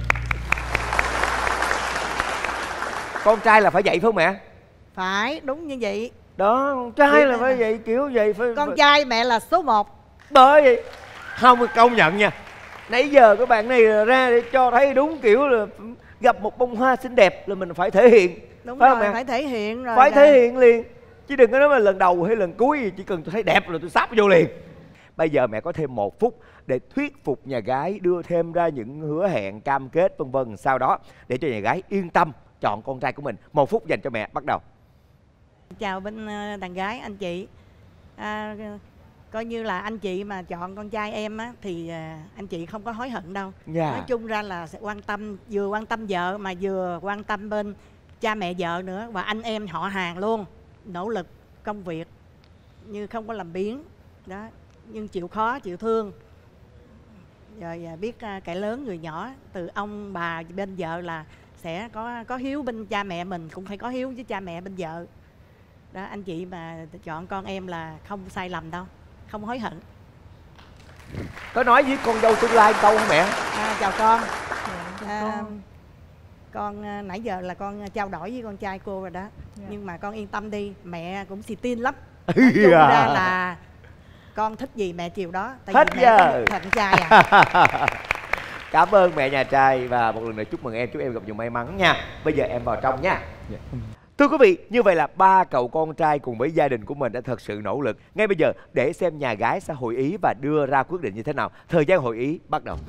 Con trai là phải vậy phải không mẹ? Phải, đúng như vậy. Đó, con trai là phải vậy, kiểu vậy phải. Con trai mẹ là số 1. Bởi vậy không công nhận nha. Nãy giờ các bạn này ra để cho thấy đúng kiểu là gặp một bông hoa xinh đẹp là mình phải thể hiện. Đúng phải rồi, không, phải thể hiện rồi. Phải thể hiện liền. Chứ đừng có nói mà lần đầu hay lần cuối gì, chỉ cần tôi thấy đẹp rồi tôi sắp vô liền. Bây giờ mẹ có thêm 1 phút để thuyết phục nhà gái, đưa thêm ra những hứa hẹn, cam kết vân vân sau đó để cho nhà gái yên tâm chọn con trai của mình. 1 phút dành cho mẹ, bắt đầu. Chào bên đàn gái anh chị. Coi như là anh chị mà chọn con trai em á thì anh chị không có hối hận đâu. Nói chung ra là sẽ quan tâm, vừa quan tâm vợ mà vừa quan tâm bên cha mẹ vợ nữa, và anh em họ hàng luôn. Nỗ lực công việc như không có làm biếng đó, nhưng chịu khó chịu thương, rồi biết kẻ lớn người nhỏ. Từ ông bà bên vợ là sẽ có hiếu bên cha mẹ mình, cũng phải có hiếu với cha mẹ bên vợ đó. Anh chị mà chọn con em là không sai lầm đâu, không hối hận. Có nói với con dâu tương lai câu hả mẹ? Chào con. Con nãy giờ là con trao đổi với con trai cô rồi đó. Nhưng mà con yên tâm đi, mẹ cũng xì tin lắm. Nói chung ra là con thích gì mẹ chiều đó. Tại hết vì giờ mẹ có một thằng trai à. Cảm ơn mẹ nhà trai và một lần nữa chúc mừng em, chúc em gặp nhiều may mắn nha. Bây giờ em vào trong nha. Thưa quý vị, như vậy là 3 cậu con trai cùng với gia đình của mình đã thật sự nỗ lực. Ngay bây giờ để xem nhà gái sẽ hội ý và đưa ra quyết định như thế nào. Thời gian hội ý bắt đầu.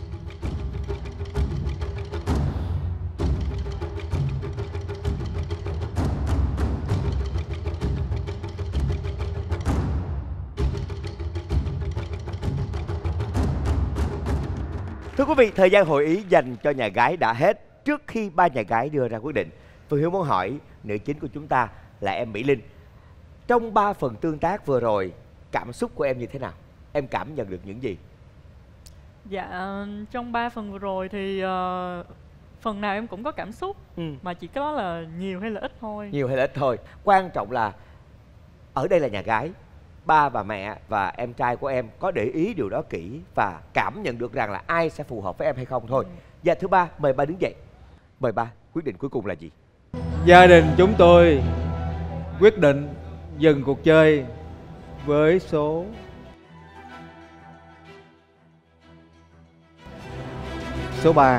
Thưa quý vị, thời gian hội ý dành cho nhà gái đã hết. Trước khi ba nhà gái đưa ra quyết định, Phương Hiếu muốn hỏi nữ chính của chúng ta là em Mỹ Linh. Trong 3 phần tương tác vừa rồi, cảm xúc của em như thế nào? Em cảm nhận được những gì? Dạ, trong 3 phần vừa rồi thì phần nào em cũng có cảm xúc. Mà chỉ có là nhiều hay là ít thôi. Nhiều hay là ít thôi. Quan trọng là ở đây là nhà gái, ba và mẹ và em trai của em có để ý điều đó kỹ và cảm nhận được rằng là ai sẽ phù hợp với em hay không thôi. Và thứ ba, mời ba đứng dậy. Mời ba, quyết định cuối cùng là gì? Gia đình chúng tôi quyết định dừng cuộc chơi với số số 3.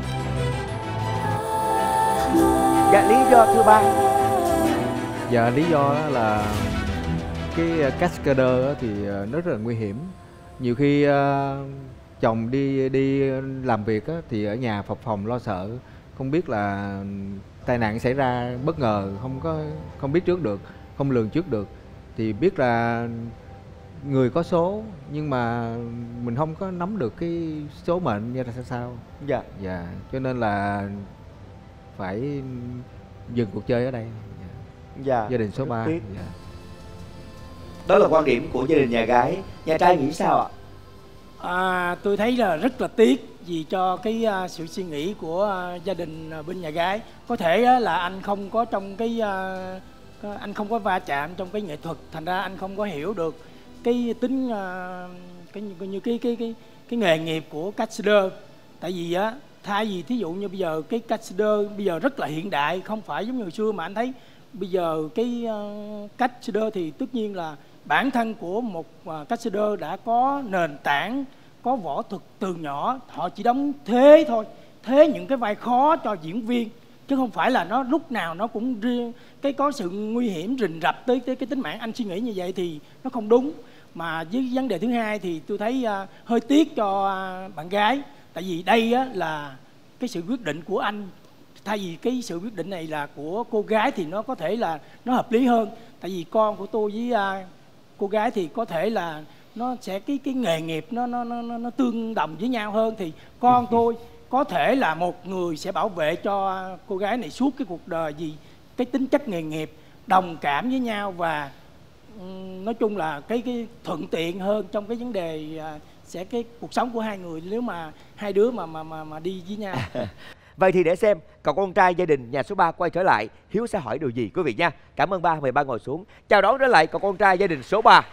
Dạ, lý do thưa ba? Dạ, lý do đó là cái cascader thì nó rất là nguy hiểm. Nhiều khi chồng đi làm việc thì ở nhà phập phồng lo sợ, không biết là tai nạn xảy ra bất ngờ, không biết trước được, không lường trước được. Thì biết là người có số nhưng mà mình không có nắm được cái số mệnh như là sao. Dạ. Dạ, cho nên là phải dừng cuộc chơi ở đây. Dạ. Gia đình số 3. Dạ. Đó là quan điểm của gia đình nhà gái. Nhà trai nghĩ sao ạ? Tôi thấy là rất là tiếc vì cho cái sự suy nghĩ của gia đình bên nhà gái. Có thể là anh không có trong cái anh không có va chạm trong cái nghệ thuật, thành ra anh không có hiểu được cái tính cái nghề nghiệp của caster. Tại vì thay vì thí dụ như bây giờ cái caster bây giờ rất là hiện đại, không phải giống như hồi xưa mà anh thấy bây giờ cái caster thì tất nhiên là bản thân của một caster đã có nền tảng, có võ thuật từ nhỏ, họ chỉ đóng thế thôi, thế những cái vai khó cho diễn viên, chứ không phải là nó lúc nào nó cũng riêng cái có sự nguy hiểm rình rập tới cái tính mạng. Anh suy nghĩ như vậy thì nó không đúng. Mà với vấn đề thứ hai thì tôi thấy hơi tiếc cho bạn gái, tại vì đây là cái sự quyết định của anh, thay vì cái sự quyết định này là của cô gái thì nó có thể là nó hợp lý hơn. Tại vì con của tôi với cô gái thì có thể là nó sẽ cái nghề nghiệp nó tương đồng với nhau hơn. Thì con tôi có thể là một người sẽ bảo vệ cho cô gái này suốt cái cuộc đời, vì cái tính chất nghề nghiệp, đồng cảm với nhau và nói chung là cái thuận tiện hơn trong cái vấn đề sẽ cái cuộc sống của hai người nếu mà hai đứa mà đi với nhau. Vậy thì để xem cậu con trai gia đình nhà số 3 quay trở lại, Hiếu sẽ hỏi điều gì quý vị nha. Cảm ơn ba, mời ba ngồi xuống. Chào đón trở lại cậu con trai gia đình số 3.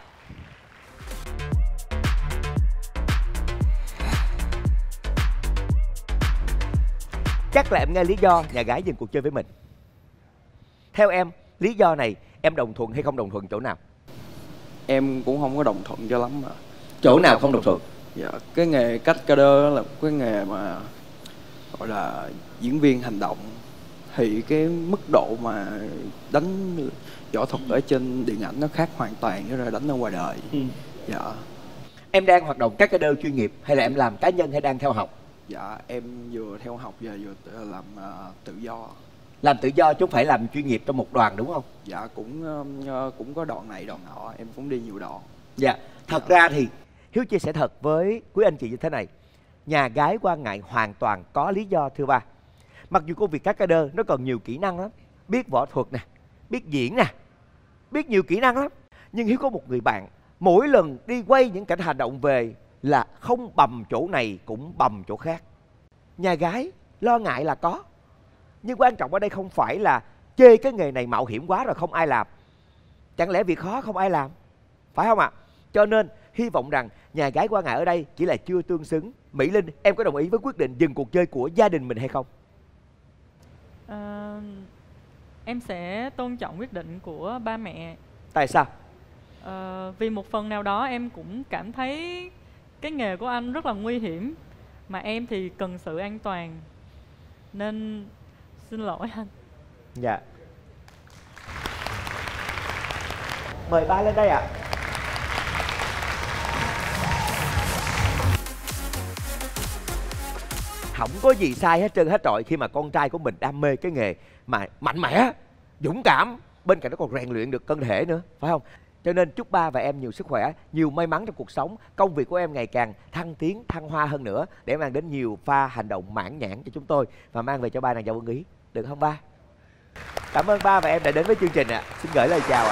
Chắc là em nghe lý do nhà gái dừng cuộc chơi với mình. Theo em, lý do này em đồng thuận hay không đồng thuận chỗ nào? Em cũng không có đồng thuận cho lắm mà. Chỗ nào không đồng thuận? Dạ, cái nghề cách ca đơ là cái nghề mà gọi là diễn viên hành động, thì cái mức độ mà đánh võ thuật ở trên điện ảnh nó khác hoàn toàn với đánh ở ngoài đời. Dạ. Em đang hoạt động các ca đơ chuyên nghiệp hay là em làm cá nhân hay đang theo học? Dạ, em vừa theo học và vừa làm tự do. Làm tự do chứ không phải làm chuyên nghiệp trong một đoàn đúng không? Dạ, cũng có đoạn này đoạn nọ, em cũng đi nhiều đoạn. Dạ, thật ra thì Hiếu chia sẻ thật với quý anh chị như thế này. Nhà gái quan ngại hoàn toàn có lý do thưa ba. Mặc dù công việc cắt ca đơ nó còn nhiều kỹ năng lắm, biết võ thuật nè, biết diễn nè, biết nhiều kỹ năng lắm. Nhưng Hiếu có một người bạn, mỗi lần đi quay những cảnh hành động về là không bầm chỗ này cũng bầm chỗ khác. Nhà gái lo ngại là có, nhưng quan trọng ở đây không phải là chê cái nghề này mạo hiểm quá rồi không ai làm. Chẳng lẽ việc khó không ai làm, phải không ạ? Cho nên hy vọng rằng nhà gái quan ngại ở đây chỉ là chưa tương xứng. Mỹ Linh, em có đồng ý với quyết định dừng cuộc chơi của gia đình mình hay không? Em sẽ tôn trọng quyết định của ba mẹ. Tại sao? Vì một phần nào đó em cũng cảm thấy cái nghề của anh rất là nguy hiểm, mà em thì cần sự an toàn, nên xin lỗi anh. Dạ. Mời ba lên đây ạ. Không có gì sai hết trơn hết trọi khi mà con trai của mình đam mê cái nghề mà mạnh mẽ, dũng cảm, bên cạnh đó còn rèn luyện được cơ thể nữa, phải không? Cho nên chúc ba và em nhiều sức khỏe, nhiều may mắn trong cuộc sống, công việc của em ngày càng thăng tiến, thăng hoa hơn nữa để mang đến nhiều pha hành động mãn nhãn cho chúng tôi và mang về cho ba nàng dâu ưng ý, được không ba? Cảm ơn ba và em đã đến với chương trình ạ. Xin gửi lời chào ạ.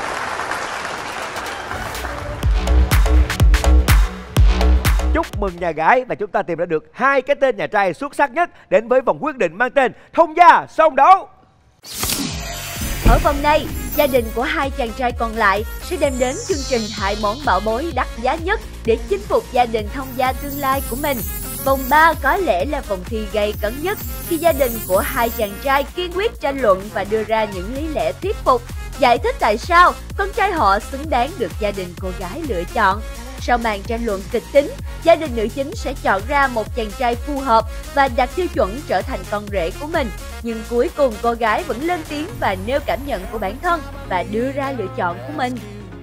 Chúc mừng nhà gái và chúng ta tìm ra được hai cái tên nhà trai xuất sắc nhất đến với vòng quyết định mang tên Thông Gia Song Đấu. Ở vòng này, gia đình của hai chàng trai còn lại sẽ đem đến chương trình hai món bảo bối đắt giá nhất để chinh phục gia đình Thông Gia tương lai của mình. Vòng 3 có lẽ là vòng thi gay cấn nhất khi gia đình của hai chàng trai kiên quyết tranh luận và đưa ra những lý lẽ thuyết phục, giải thích tại sao con trai họ xứng đáng được gia đình cô gái lựa chọn. Sau màn tranh luận kịch tính, gia đình nữ chính sẽ chọn ra một chàng trai phù hợp và đạt tiêu chuẩn trở thành con rể của mình. Nhưng cuối cùng cô gái vẫn lên tiếng và nêu cảm nhận của bản thân và đưa ra lựa chọn của mình.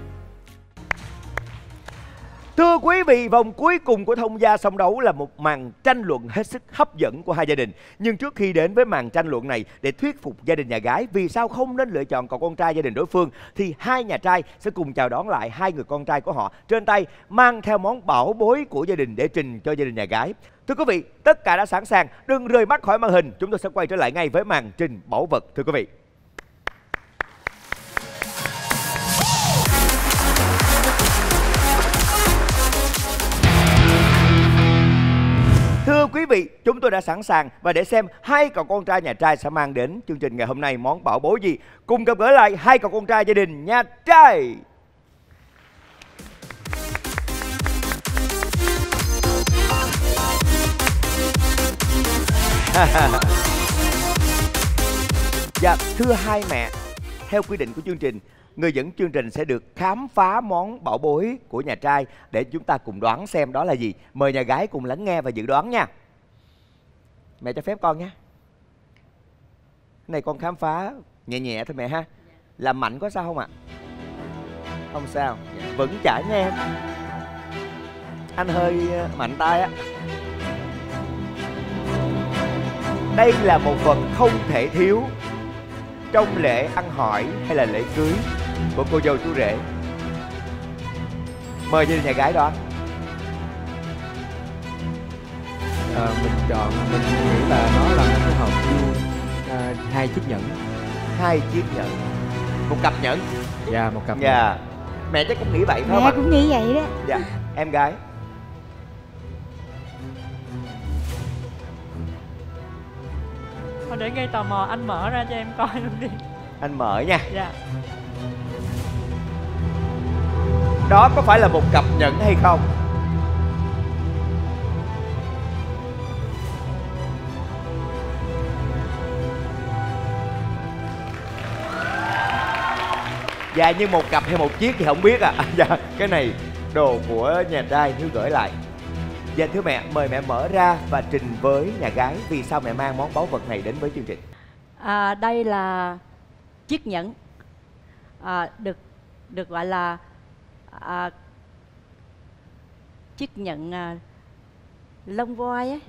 Thưa quý vị, vòng cuối cùng của Thông Gia Song Đấu là một màn tranh luận hết sức hấp dẫn của hai gia đình. Nhưng trước khi đến với màn tranh luận này để thuyết phục gia đình nhà gái vì sao không nên lựa chọn cậu con trai gia đình đối phương, thì hai nhà trai sẽ cùng chào đón lại hai người con trai của họ trên tay mang theo món bảo bối của gia đình để trình cho gia đình nhà gái. Thưa quý vị, tất cả đã sẵn sàng, đừng rời mắt khỏi màn hình. Chúng tôi sẽ quay trở lại ngay với màn trình bảo vật thưa quý vị. Thưa quý vị, chúng tôi đã sẵn sàng và để xem hai cậu con trai nhà trai sẽ mang đến chương trình ngày hôm nay món bảo bối gì. Cùng gặp gỡ lại hai cậu con trai gia đình nhà trai. Dạ, thưa hai mẹ, theo quy định của chương trình, người dẫn chương trình sẽ được khám phá món bảo bối của nhà trai để chúng ta cùng đoán xem đó là gì. Mời nhà gái cùng lắng nghe và dự đoán nha. Mẹ cho phép con nhé. Cái này con khám phá nhẹ nhẹ thôi mẹ ha. Làm mạnh có sao không ạ? Không sao, vững chãi nha em. Anh hơi mạnh tay á. Đây là một vật không thể thiếu trong lễ ăn hỏi hay là lễ cưới của cô dâu chú rể. Mời gia đình nhà gái đoán. Mình chọn, mình nghĩ là nó là một cái hộp vuông 2 chiếc nhẫn. 2 chiếc nhẫn, một cặp nhẫn. Dạ, một cặp. Dạ. Mẹ chắc cũng nghĩ vậy phải không Mẹ ạ? cũng nghĩ vậy đó. Dạ. Em gái. Thôi để gây tò mò anh mở ra cho em coi luôn đi. Anh mở nha. Dạ. Đó có phải là một cặp nhẫn hay không? Dạ, nhưng một cặp hay một chiếc thì không biết ạ. Dạ, cái này đồ của nhà trai Hiếu gửi lại. Dạ thưa mẹ, mời mẹ mở ra và trình với nhà gái vì sao mẹ mang món báu vật này đến với chương trình. Đây là chiếc nhẫn, được gọi là chiếc nhẫn lông voi ấy.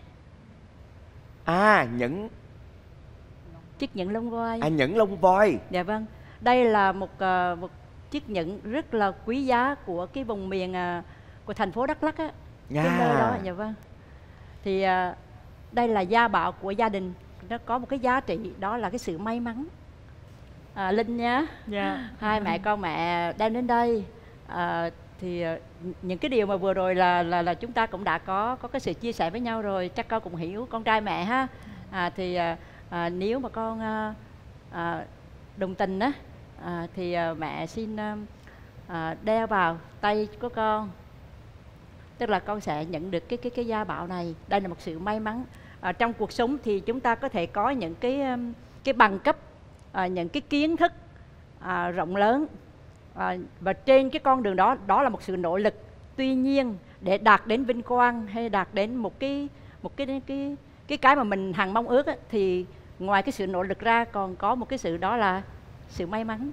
Nhẫn. Chiếc nhẫn lông voi. Nhẫn lông voi. Dạ vâng. Đây là một chiếc nhẫn rất là quý giá của cái vùng miền của thành phố Đắk Lắk á. Cái nơi đó. Dạ vâng. Thì đây là gia bảo của gia đình. Nó có một cái giá trị, đó là cái sự may mắn. Linh nhá. Dạ. Hai mẹ con mẹ đem đến đây. Thì những cái điều mà vừa rồi là chúng ta cũng đã có cái sự chia sẻ với nhau rồi. Chắc con cũng hiểu con trai mẹ ha. Nếu mà con đồng tình á, thì mẹ xin đeo vào tay của con. Tức là con sẽ nhận được cái gia bảo này. Đây là một sự may mắn. Trong cuộc sống thì chúng ta có thể có những cái bằng cấp, những cái kiến thức rộng lớn, và trên cái con đường đó, đó là một sự nỗ lực. Tuy nhiên để đạt đến vinh quang hay đạt đến một cái mà mình hằng mong ước á, thì ngoài cái sự nỗ lực ra còn có một cái sự, đó là sự may mắn.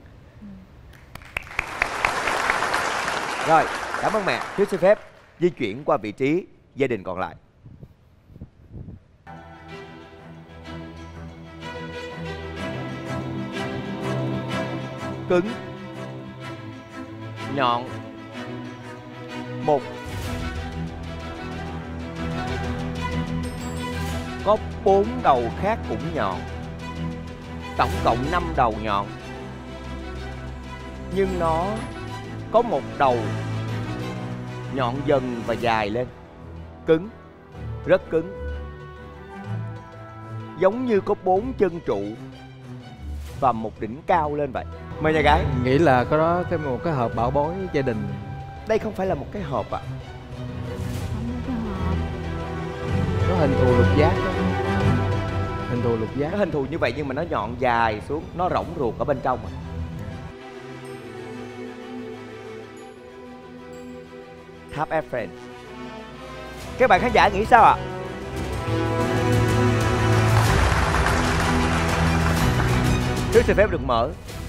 Rồi, cảm ơn mẹ. Hiếu xin phép di chuyển qua vị trí gia đình còn lại. Cứng, nhọn, một, có 4 đầu khác cũng nhọn, tổng cộng 5 đầu nhọn, nhưng nó có một đầu nhọn dần và dài lên. Cứng, rất cứng, giống như có 4 chân trụ và một đỉnh cao lên vậy. Mời nhà gái. Nghĩ là có đó một cái hộp bảo bối gia đình. Đây không phải là một cái hộp ạ. Có hình thù lục giác đó. Hình thù lục giác. Nó hình thù như vậy nhưng mà nó nhọn dài xuống, nó rỗng ruột ở bên trong à. Tháp Eiffel. Các bạn khán giả nghĩ sao ạ? Hiếu xin phép được mở.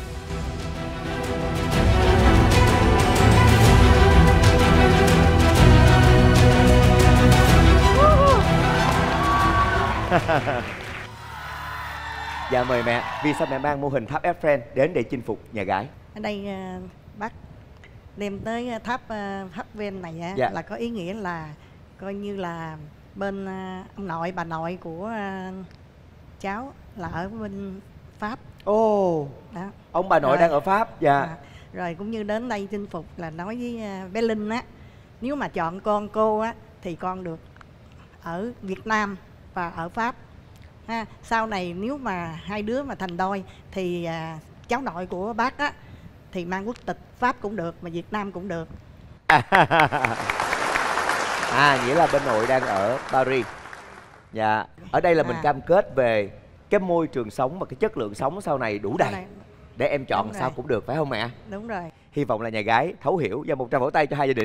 Dạ mời mẹ. Vì sao mẹ mang mô hình tháp Eiffel đến để chinh phục nhà gái? Ở đây bác đem tới tháp Eiffel này á, dạ, là có ý nghĩa là coi như là bên ông nội bà nội của cháu là ở bên Pháp. Ồ, đó. Ông bà nội rồi, đang ở Pháp. Dạ. Rồi cũng như đến đây chinh phục là nói với bé Linh á, nếu mà chọn con cô á thì con được ở Việt Nam và ở Pháp ha. Sau này nếu mà hai đứa mà thành đôi thì cháu nội của bác á thì mang quốc tịch Pháp cũng được mà Việt Nam cũng được. Nghĩa là bên nội đang ở Paris. Dạ. Ở đây là mình cam kết về cái môi trường sống và cái chất lượng sống sau này đủ đầy để em chọn sao cũng được, phải không mẹ? Đúng rồi. Hy vọng là nhà gái thấu hiểu và một tràng vỗ tay cho hai gia đình.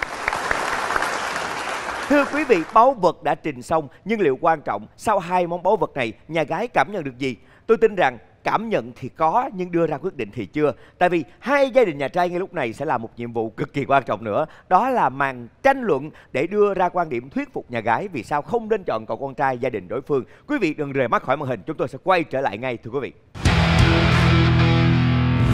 Thưa quý vị, báu vật đã trình xong, nhưng liệu quan trọng sau hai món báu vật này nhà gái cảm nhận được gì? Tôi tin rằng cảm nhận thì có nhưng đưa ra quyết định thì chưa. Tại vì hai gia đình nhà trai ngay lúc này sẽ làm một nhiệm vụ cực kỳ quan trọng nữa. Đó là màn tranh luận để đưa ra quan điểm thuyết phục nhà gái vì sao không nên chọn cậu con trai gia đình đối phương. Quý vị đừng rời mắt khỏi màn hình, chúng tôi sẽ quay trở lại ngay thưa quý vị.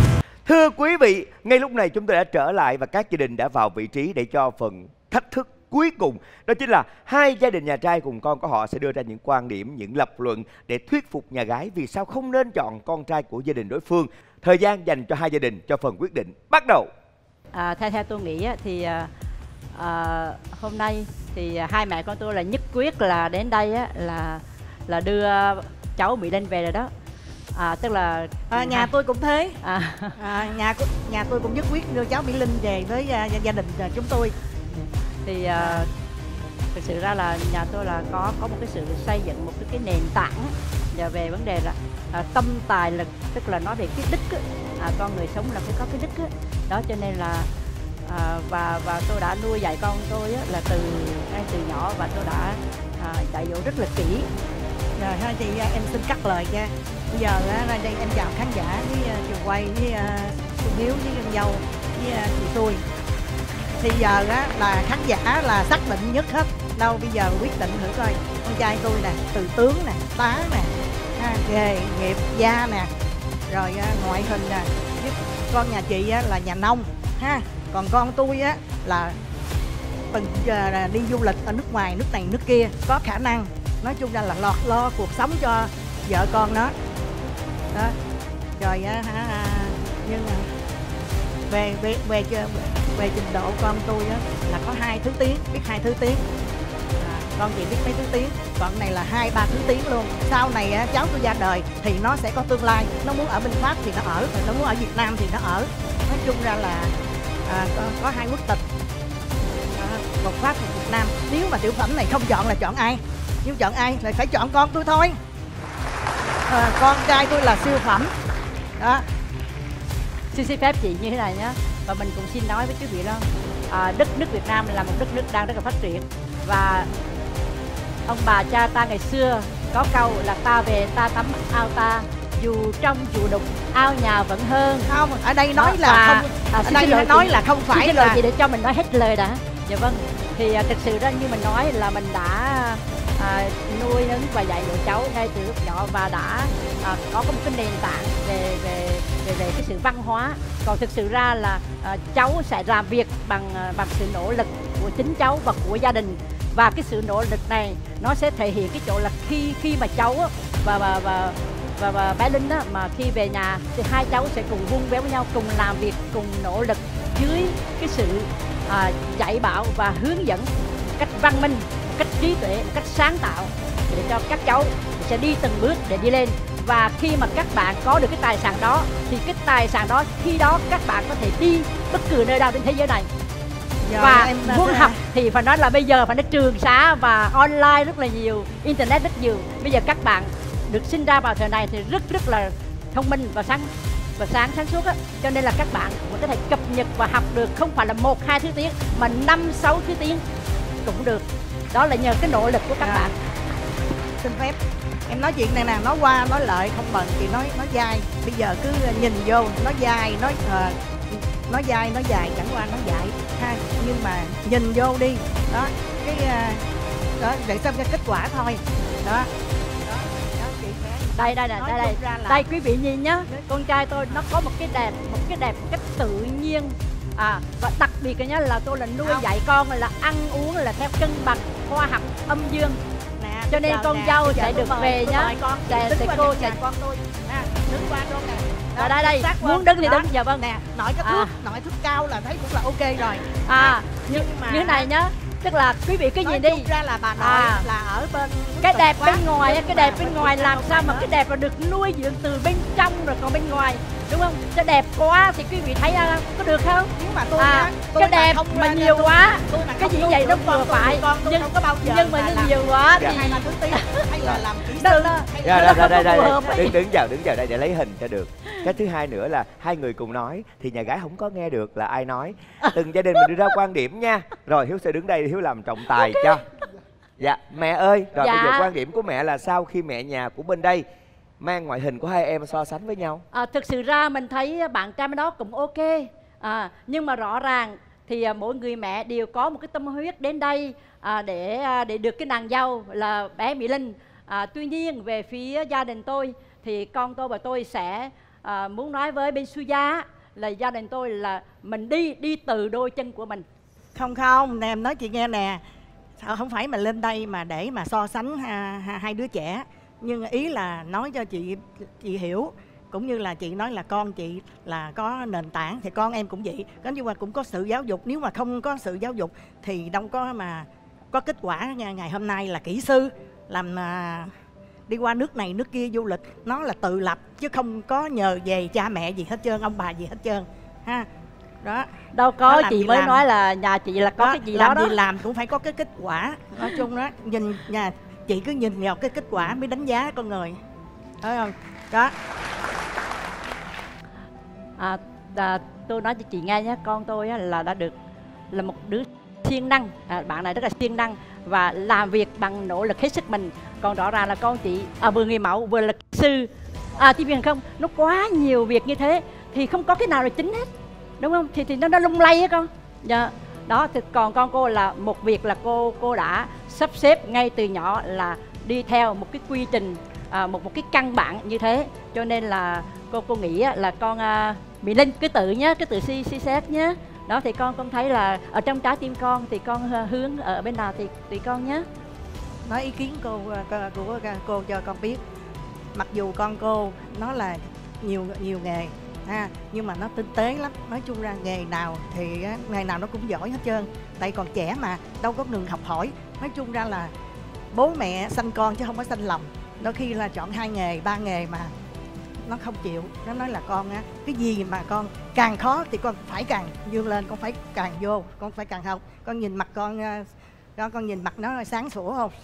Thưa quý vị, ngay lúc này chúng tôi đã trở lại và các gia đình đã vào vị trí để cho phần thách thức cuối cùng, đó chính là hai gia đình nhà trai cùng con của họ sẽ đưa ra những quan điểm, những lập luận để thuyết phục nhà gái vì sao không nên chọn con trai của gia đình đối phương. Thời gian dành cho hai gia đình cho phần quyết định bắt đầu. Theo tôi nghĩ thì hôm nay thì hai mẹ con tôi là nhất quyết là đến đây là đưa cháu Mỹ Linh về rồi đó. Tức là nhà tôi cũng thế. Nhà tôi cũng nhất quyết đưa cháu Mỹ Linh về với gia đình chúng tôi. Thì thực sự ra là nhà tôi là có một cái sự xây dựng một cái nền tảng và về vấn đề là tâm tài lực, tức là nói về cái đức con người sống là phải có cái đức đó, cho nên là và tôi đã nuôi dạy con tôi là ngay từ nhỏ, và tôi đã dạy dỗ rất là kỹ. Rồi thôi thì em xin cắt lời nha. Bây giờ ra đây em chào khán giả với trường quay với Xuân Hiếu với con dâu với chị Xui. Thì giờ là khán giả là xác định nhất hết. Đâu bây giờ quyết định thử coi con trai tôi nè, từ tướng nè, tá nè, nghề nghiệp gia nè, rồi ngoại hình nè. Với con nhà chị là nhà nông ha. Còn con tôi là từng đi du lịch ở nước ngoài, nước này nước kia, có khả năng. Nói chung là lo cuộc sống cho vợ con nó đó. Rồi nhưng về trình độ con tôi là có 2 thứ tiếng, biết 2 thứ tiếng. Con chị biết mấy thứ tiếng, còn này là 2-3 thứ tiếng luôn. Sau này cháu tôi ra đời thì nó sẽ có tương lai. Nó muốn ở bên Pháp thì nó ở, nó muốn ở Việt Nam thì nó ở. Nói chung ra là có 2 quốc tịch, một Pháp một Việt Nam. Nếu mà tiểu phẩm này không chọn là chọn ai? Nếu chọn ai là phải chọn con tôi thôi. Con trai tôi là siêu phẩm đó. Xin phép chị như thế này nhé, và mình cũng xin nói với quý vị đó, đất nước Việt Nam là một đất nước đang rất là phát triển, và ông bà cha ta ngày xưa có câu là ta về ta tắm ao ta, dù trong dù đục ao nhà vẫn hơn. Không, ở đây nói là không, ở đây nói là không phải là gì để cho mình nói hết lời đã. Dạ vâng, thì thực sự đó như mình nói là mình đã nuôi nấng và dạy dỗ cháu ngay từ lúc nhỏ, và đã có một cái nền tảng về cái sự văn hóa. Còn thực sự ra là cháu sẽ làm việc bằng sự nỗ lực của chính cháu và của gia đình, và cái sự nỗ lực này nó sẽ thể hiện cái chỗ là khi mà cháu và bé Linh mà khi về nhà thì hai cháu sẽ cùng vun vén với nhau, cùng làm việc, cùng nỗ lực dưới cái sự dạy bảo và hướng dẫn một cách văn minh, một cách trí tuệ, một cách sáng tạo, để cho các cháu sẽ đi từng bước để đi lên. Và khi mà các bạn có được cái tài sản đó thì cái tài sản đó khi đó các bạn có thể đi bất cứ nơi đâu trên thế giới này. Và muốn học thì phải nói là bây giờ phải nói trường xá và online rất là nhiều, internet rất nhiều. Bây giờ các bạn được sinh ra vào thời này thì rất là thông minh và sáng suốt á, cho nên là các bạn cũng có thể cập nhật và học được không phải là 1-2 thứ tiếng mà 5-6 thứ tiếng cũng được. Đó là nhờ cái nỗ lực của các bạn. Xin phép em nói chuyện này nè, nói qua nói lại không bận thì nói dai. Bây giờ cứ nhìn vô nói dai, nói dai nói dài, chẳng qua nói dại ha, nhưng mà nhìn vô đi đó, cái đó để xem cái kết quả thôi đó. Đây quý vị nhìn nhá, con trai tôi nó có một cái đẹp một cách tự nhiên, và đặc biệt nhá là tôi là nuôi dạy con là ăn uống là theo cân bằng khoa học âm dương. Cho nên con dâu sẽ được về nhá, cô sẽ con tôi đứng qua con nè. Đây muốn đứng thì đứng. Dạ vâng nè, nội thước cao là thấy cũng là ok rồi. Nhưng mà như thế này nhá, tức là quý vị cứ nhìn đi, ra là bà nội là ở bên cái đẹp bên ngoài, cái đẹp bên ngoài làm sao mà cái đẹp là được nuôi dưỡng từ bên trong rồi còn bên ngoài, đúng không? Cho đẹp quá thì quý vị thấy có được không? Nếu mà tôi cái đẹp mà nhiều quá, cái gì vậy nó vừa phải, nhưng mà nó nhiều quá thì hay là thứ tiếng hay là làm kỹ sư. Đây đứng vào đây để lấy hình cho được. Cái thứ hai nữa là hai người cùng nói thì nhà gái không có nghe được là ai nói. Từng gia đình mình đưa ra quan điểm nha. Rồi Hiếu sẽ đứng đây, Hiếu làm trọng tài cho. Dạ mẹ ơi, rồi bây giờ quan điểm của mẹ là sau khi mẹ nhà của bên đây mang ngoại hình của hai em so sánh với nhau. Thực sự ra mình thấy bạn trai bên đó cũng ok, nhưng mà rõ ràng thì mỗi người mẹ đều có một cái tâm huyết đến đây để được cái nàng dâu là bé Mỹ Linh. Tuy nhiên về phía gia đình tôi thì con tôi và tôi sẽ muốn nói với bên Suya là gia đình tôi là mình đi từ đôi chân của mình. Không, em nói chị nghe nè, không phải mà lên đây mà để mà so sánh hai đứa trẻ, nhưng ý là nói cho chị hiểu, cũng như là chị nói là con chị là có nền tảng thì con em cũng vậy, nhưng mà cũng có sự giáo dục. Nếu mà không có sự giáo dục thì đâu có mà có kết quả. Ngày hôm nay là kỹ sư, làm đi qua nước này nước kia du lịch, nó là tự lập chứ không có nhờ về cha mẹ gì hết trơn, ông bà gì hết trơn ha. Đó, đâu có, chị mới nói là nhà chị là có cái gì đó, làm gì làm cũng phải có cái kết quả. Nói chung đó, nhìn nhà chị cứ nhìn vào cái kết quả mới đánh giá con người, thấy không? Đó. Tôi nói cho chị nghe nhé, con tôi là đã được là một đứa siêng năng, bạn này rất là siêng năng và làm việc bằng nỗ lực hết sức mình. Còn rõ ràng là con chị vừa người mẫu vừa là kỹ sư, thì biết không, nó quá nhiều việc như thế thì không có cái nào là chính hết, đúng không? Thì nó lung lay á con. Dạ. Đó, thì còn con cô là một việc là cô đã sắp xếp ngay từ nhỏ là đi theo một cái quy trình, một cái căn bản như thế, cho nên là cô nghĩ là con Mỹ Linh cứ tự suy xét nhé. Đó, thì con thấy là ở trong trái tim con thì con hướng ở bên nào thì tùy con nhé. Nói ý kiến của cô cho con biết, mặc dù con cô nó là nhiều nghề nhưng mà nó tinh tế lắm. Nói chung ra nghề nào thì nghề nào nó cũng giỏi hết trơn, tại còn trẻ mà đâu có ngừng học hỏi. Nói chung ra là bố mẹ sanh con chứ không có sanh lòng. Đôi khi là chọn 2 nghề 3 nghề mà nó không chịu. Nó nói là con cái gì mà con càng khó thì con phải càng vươn lên, con phải càng vô, con phải càng học. Con nhìn mặt con nhìn mặt nó sáng sủa không?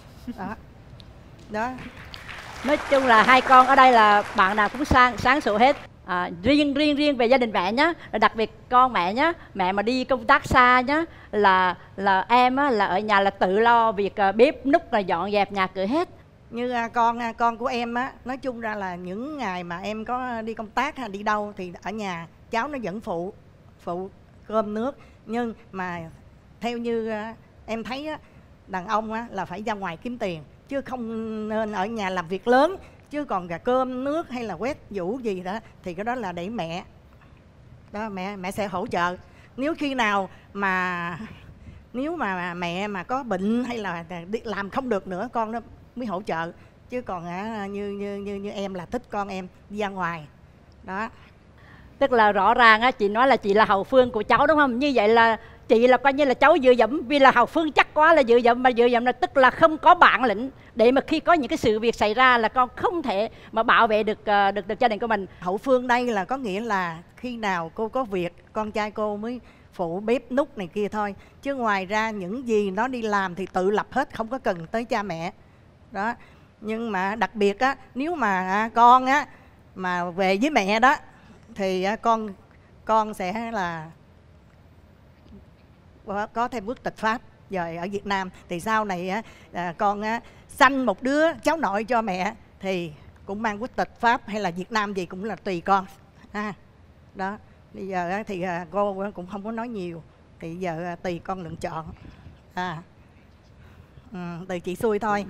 Đó. Nói chung là hai con ở đây là bạn nào cũng sáng sủa hết. Riêng về gia đình mẹ nhé, đặc biệt con mẹ nhé, mẹ mà đi công tác xa nhé, là em là ở nhà là tự lo việc bếp núc, là dọn dẹp nhà cửa hết. Như con của em nói chung ra là những ngày mà em có đi công tác hay đi đâu thì ở nhà cháu nó vẫn phụ cơm nước. Nhưng mà theo như em thấy đàn ông là phải ra ngoài kiếm tiền, chứ không nên ở nhà làm việc lớn. Chứ còn gà cơm nước hay là quét vũ gì đó thì cái đó là để mẹ đó, mẹ sẽ hỗ trợ. Nếu khi nào mà mẹ mà có bệnh hay là làm không được nữa, con nó mới hỗ trợ. Chứ còn như em là thích con em đi ra ngoài đó. Tức là rõ ràng chị nói là chị là hậu phương của cháu đúng không? Như vậy là chị là coi như là cháu dựa dẫm, vì là hậu phương chắc quá là dựa dẫm là tức là không có bản lĩnh để mà khi có những cái sự việc xảy ra là con không thể mà bảo vệ được gia đình của mình. Hậu phương đây là có nghĩa là khi nào cô có việc con trai cô mới phụ bếp núc này kia thôi, chứ ngoài ra những gì nó đi làm thì tự lập hết, không có cần tới cha mẹ đó. Nhưng mà đặc biệt nếu mà con mà về với mẹ đó thì con sẽ là có thêm quốc tịch Pháp. Rồi ở Việt Nam thì sau này con sanh một đứa cháu nội cho mẹ thì cũng mang quốc tịch Pháp hay là Việt Nam gì cũng là tùy con đó. Bây giờ thì cô cũng không có nói nhiều, thì giờ tùy con lựa chọn, tùy chị xui thôi.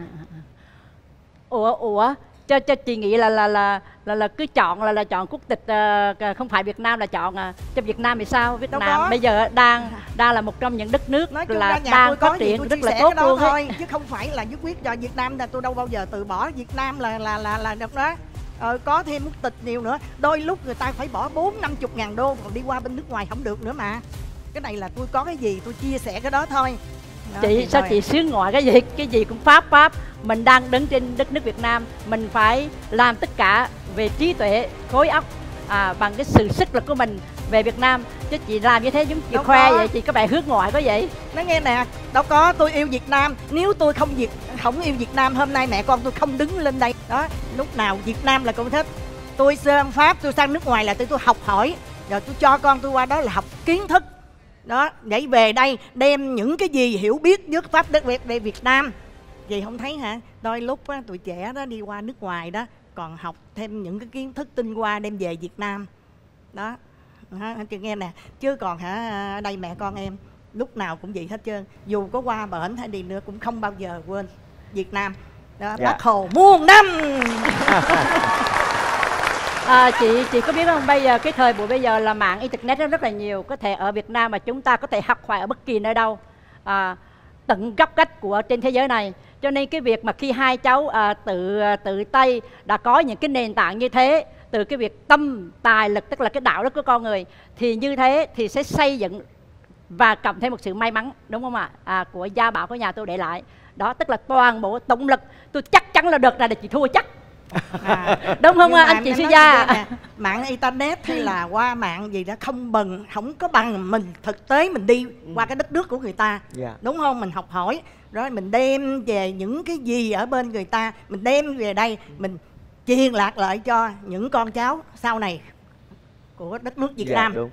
Ủa cho chị nghĩ là cứ chọn là chọn quốc tịch không phải Việt Nam, là chọn cho Việt Nam thì sao? Việt Nam bây giờ đang là một trong những đất nước là đang phát triển rất là tốt luôn thôi, chứ không phải là nhất quyết cho Việt Nam là tôi đâu bao giờ từ bỏ Việt Nam là được đó. Có thêm quốc tịch nhiều nữa, đôi lúc người ta phải bỏ 40-50 ngàn đô còn đi qua bên nước ngoài không được nữa mà. Cái này là tôi có cái gì tôi chia sẻ cái đó thôi. Đó, chị sao chị xướng ngoại cái gì cũng Pháp. Mình đang đứng trên đất nước Việt Nam, mình phải làm tất cả về trí tuệ, khối óc bằng cái sự sức lực của mình về Việt Nam. Chứ chị làm như thế giống chị khoe vậy, chị có vẻ hướng ngoại có vậy. Nói nghe nè, đâu có, tôi yêu Việt Nam. Nếu tôi không yêu Việt Nam, hôm nay mẹ con tôi không đứng lên đây đó. Lúc nào Việt Nam là con thích. Tôi sang Pháp, tôi sang nước ngoài là tôi học hỏi, rồi tôi cho con tôi qua đó là học kiến thức đó, để về đây đem những cái gì hiểu biết nước Pháp đất Việt Nam. Vậy không thấy hả? Đôi lúc tụi trẻ đó đi qua nước ngoài đó còn học thêm những cái kiến thức tinh hoa đem về Việt Nam đó. Chị nghe nè, chứ còn ở đây mẹ con em lúc nào cũng vậy hết trơn. Dù có qua bển hay đi nữa cũng không bao giờ quên Việt Nam đó. Bác Hồ muôn năm. Chị có biết không, bây giờ cái thời buổi bây giờ là mạng internet nó rất là nhiều, có thể ở Việt Nam mà chúng ta có thể học hỏi ở bất kỳ nơi đâu, tận góc cách của trên thế giới này. Cho nên cái việc mà khi hai cháu tự tay đã có những cái nền tảng như thế, từ cái việc tâm tài lực, tức là cái đạo đức của con người, thì như thế thì sẽ xây dựng và cộng thêm một sự may mắn, đúng không ạ? Của gia bảo của nhà tôi để lại đó, tức là toàn bộ động lực. Tôi chắc chắn là đợt này là chị thua chắc. Đúng không anh chị Sư Gia? Mạng internet hay là qua mạng gì đó không có bằng mình thực tế mình đi qua cái đất nước của người ta, đúng không? Mình học hỏi rồi mình đem về những cái gì ở bên người ta, mình đem về đây mình truyền lạc lại cho những con cháu sau này của đất nước Việt Nam. Đúng.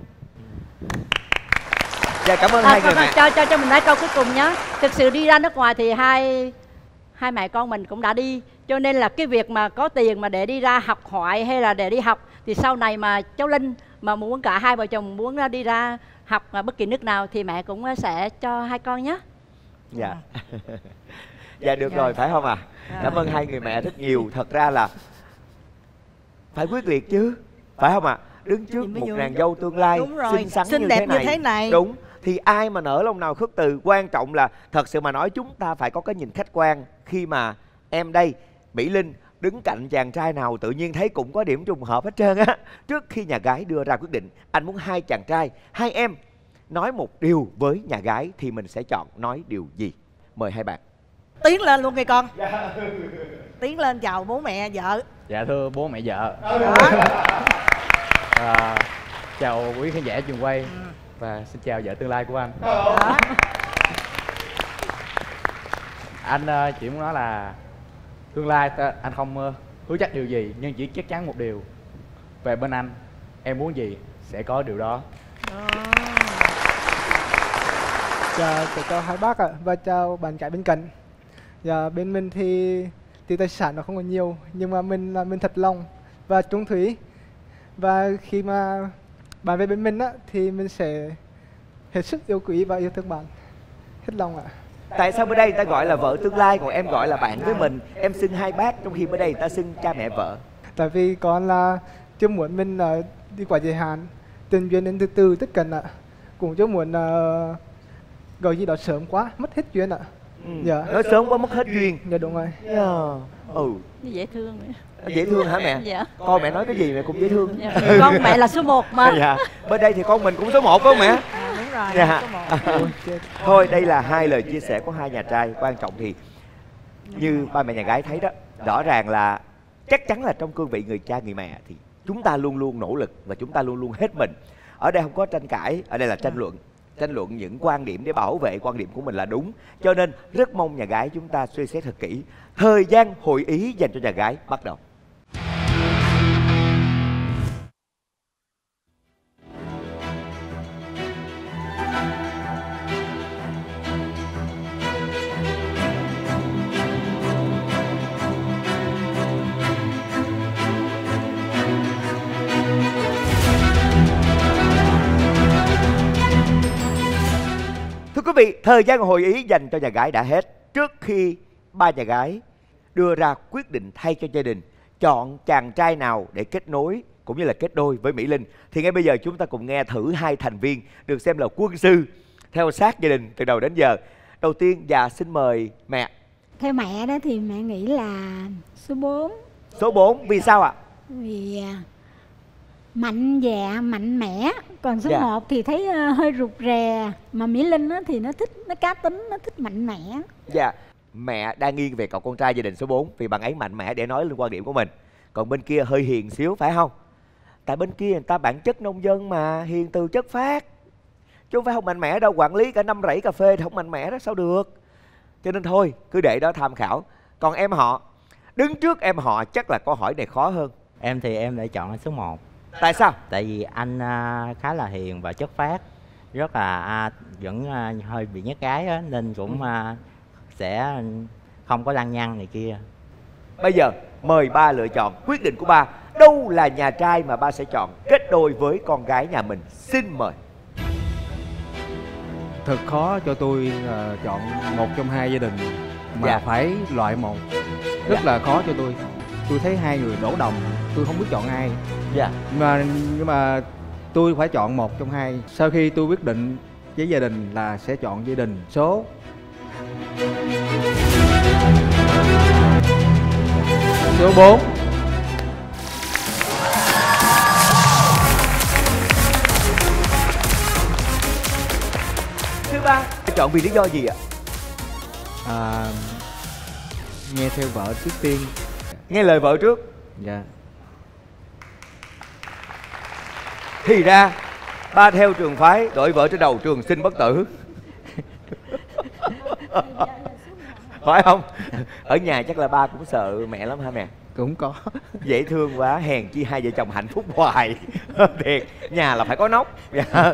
Cảm ơn hai người mẹ. Cho mình nói câu cuối cùng nhé. Thực sự đi ra nước ngoài thì hai mẹ con mình cũng đã đi, cho nên là cái việc mà có tiền mà để đi ra học hỏi hay là để đi học thì sau này mà cháu Linh mà muốn cả hai vợ chồng muốn đi ra học bất kỳ nước nào thì mẹ cũng sẽ cho hai con nhé. Dạ. Dạ được rồi, phải không ạ? Cảm ơn hai người mẹ rất nhiều. Thật ra là phải quyết liệt chứ, phải không ạ? Đứng trước một nàng dâu tương lai xinh xắn xinh đẹp như thế này. Đúng. Thì ai mà nỡ lòng nào khước từ. Quan trọng là thật sự mà nói chúng ta phải có cái nhìn khách quan. Khi mà em đây, Mỹ Linh đứng cạnh chàng trai nào tự nhiên thấy cũng có điểm trùng hợp hết trơn á. Trước khi nhà gái đưa ra quyết định, anh muốn hai chàng trai, hai em nói một điều với nhà gái thì mình sẽ chọn nói điều gì? Mời hai bạn. Tiến lên luôn kìa con. Tiến lên chào bố mẹ vợ. Dạ thưa bố mẹ vợ. Chào quý khán giả trường quay và xin chào vợ tương lai của anh. Anh chỉ muốn nói là tương lai anh không hứa chắc điều gì, nhưng chỉ chắc chắn một điều, về bên anh em muốn gì sẽ có điều đó. Chào hai bác ạ, và chào bạn gái bên cạnh. Dạ, bên mình thì tài sản nó không có nhiều, nhưng mà mình thật lòng và trung thủy. Và khi mà bạn về bên mình á, thì mình sẽ hết sức yêu quý và yêu thương bạn hết lòng ạ. Tại sao bữa đây người ta gọi là vợ tương lai, còn em gọi là bạn với mình? Em xưng hai bác trong khi bữa đây người ta xưng cha mẹ vợ. Tại vì con là chưa muốn mình đi quá giới hạn, tình duyên đến từ từ tất cả ạ. Cũng chưa muốn gọi gì đó sớm quá, mất hết duyên ạ. Dạ. Nói sớm quá mất hết duyên. Dạ đúng rồi. Dễ thương nữa. Dễ thương hả mẹ? Dạ. Con mẹ nói cái gì mẹ cũng dễ thương. Dạ. Con mẹ là số 1 mà. Dạ. Bên đây thì con mình cũng số 1 phải không mẹ? Đúng rồi. Dạ. Số 1. Thôi đây là hai lời chia sẻ của hai nhà trai. Quan trọng thì như ba mẹ nhà gái thấy đó, rõ ràng là chắc chắn là trong cương vị người cha người mẹ thì chúng ta luôn luôn nỗ lực và chúng ta luôn luôn hết mình. Ở đây không có tranh cãi, ở đây là tranh luận những quan điểm để bảo vệ quan điểm của mình là đúng. Cho nên rất mong nhà gái chúng ta suy xét thật kỹ. Thời gian hội ý dành cho nhà gái bắt đầu. Thưa quý vị, thời gian hội ý dành cho nhà gái đã hết. Trước khi ba nhà gái đưa ra quyết định thay cho gia đình chọn chàng trai nào để kết nối cũng như là kết đôi với Mỹ Linh, thì ngay bây giờ chúng ta cùng nghe thử hai thành viên được xem là quân sư theo sát gia đình từ đầu đến giờ. Đầu tiên, xin mời mẹ. Theo mẹ đó thì mẹ nghĩ là số 4. Số 4, vì sao ạ? Vì mạnh dạ, mạnh mẽ. Còn số 1 thì thấy hơi rụt rè. Mà Mỹ Linh thì nó thích, nó cá tính, nó thích mạnh mẽ. Dạ, mẹ đang nghiêng về cậu con trai gia đình số 4 vì bạn ấy mạnh mẽ để nói lên quan điểm của mình. Còn bên kia hơi hiền xíu phải không? Tại bên kia người ta bản chất nông dân mà, hiền từ chất phát, chứ không phải không mạnh mẽ đâu. Quản lý cả 5 rẫy cà phê thì không mạnh mẽ đó sao được. Cho nên thôi, cứ để đó tham khảo. Còn em họ, đứng trước em họ chắc là câu hỏi này khó hơn. Em thì em lại chọn số 1. Tại sao? Tại vì anh khá là hiền và chất phác, rất là vẫn hơi bị nhát gái á, nên cũng sẽ không có lăng nhăng này kia. Bây giờ mời ba lựa chọn. Quyết định của ba, đâu là nhà trai mà ba sẽ chọn kết đôi với con gái nhà mình? Xin mời. Thật khó cho tôi chọn một trong hai gia đình mà phải loại một. Rất là khó cho tôi. Tôi thấy hai người đổ đồng tôi không biết chọn ai. Dạ. Nhưng mà tôi phải chọn một trong hai. Sau khi tôi quyết định với gia đình là sẽ chọn gia đình số số 4. Thứ ba, chọn vì lý do gì ạ? Nghe theo vợ trước tiên. Nghe lời vợ trước. Dạ. Thì ra ba theo trường phái, đội vợ trên đầu trường sinh bất tử. Phải không? Ở nhà chắc là ba cũng sợ mẹ lắm hả mẹ? Cũng có. Dễ thương quá, hèn chi hai vợ chồng hạnh phúc hoài. Thiệt, nhà là phải có nóc. Dạ.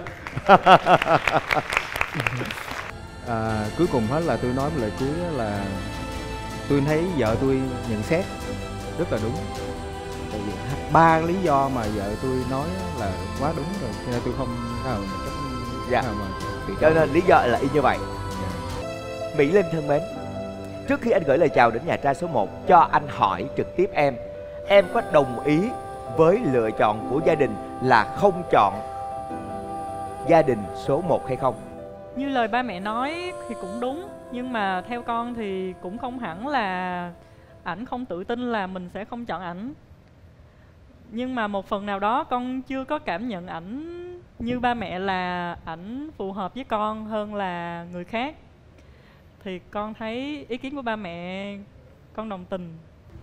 Cuối cùng hết là tôi nói một lời cuối là tôi thấy vợ tôi nhận xét rất là đúng. Tại vì 3 lý do mà vợ tôi nói là quá đúng rồi, cho nên tôi không nào mà dạ. nào mà cho nên lý do là y như vậy. Mỹ Linh thân mến, trước khi anh gửi lời chào đến nhà trai số 1, cho anh hỏi trực tiếp em có đồng ý với lựa chọn của gia đình là không chọn gia đình số 1 hay không? Như lời ba mẹ nói thì cũng đúng, nhưng mà theo con thì cũng không hẳn là ảnh không tự tin là mình sẽ không chọn ảnh. Nhưng mà một phần nào đó con chưa có cảm nhận ảnh như ba mẹ là ảnh phù hợp với con hơn là người khác. Thì con thấy ý kiến của ba mẹ con đồng tình.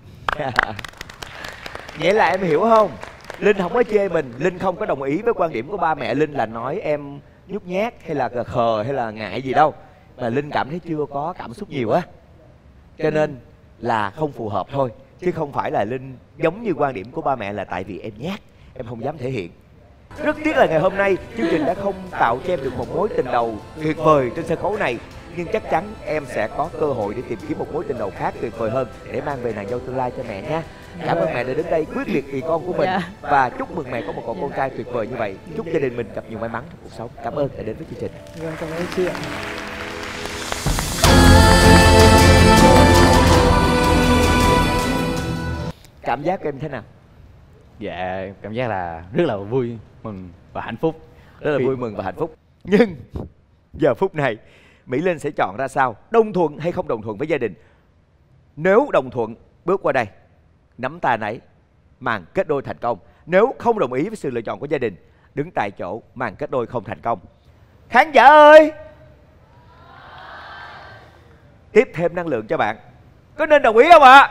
Nghĩa là em hiểu không? Linh không có chê mình, Linh không có đồng ý với quan điểm của ba mẹ Linh là nói em nhút nhát hay là khờ hay là ngại gì đâu. Mà Linh cảm thấy chưa có cảm xúc nhiều á, cho nên là không phù hợp thôi. Chứ không phải là Linh giống như quan điểm của ba mẹ là tại vì em nhát, em không dám thể hiện. Rất tiếc là ngày hôm nay chương trình đã không tạo cho em được một mối tình đầu tuyệt vời trên sân khấu này. Nhưng chắc chắn em sẽ có cơ hội để tìm kiếm một mối tình đầu khác tuyệt vời hơn để mang về nàng dâu tương lai cho mẹ nha. Cảm ơn mẹ đã đến đây quyết liệt vì con của mình. Và chúc mừng mẹ có một cậu con trai tuyệt vời như vậy. Chúc gia đình mình gặp nhiều may mắn trong cuộc sống. Cảm ơn đã đến với chương trình. Cảm ơn chị ạ. Cảm giác của em thế nào? Dạ, cảm giác là rất là vui mừng và hạnh phúc. Rất là vui mừng và hạnh phúc. Nhưng giờ phút này Mỹ Linh sẽ chọn ra sao? Đồng thuận hay không đồng thuận với gia đình? Nếu đồng thuận, bước qua đây, nắm tay nấy, màn kết đôi thành công. Nếu không đồng ý với sự lựa chọn của gia đình, đứng tại chỗ, màn kết đôi không thành công. Khán giả ơi, tiếp thêm năng lượng cho bạn. Có nên đồng ý không ạ?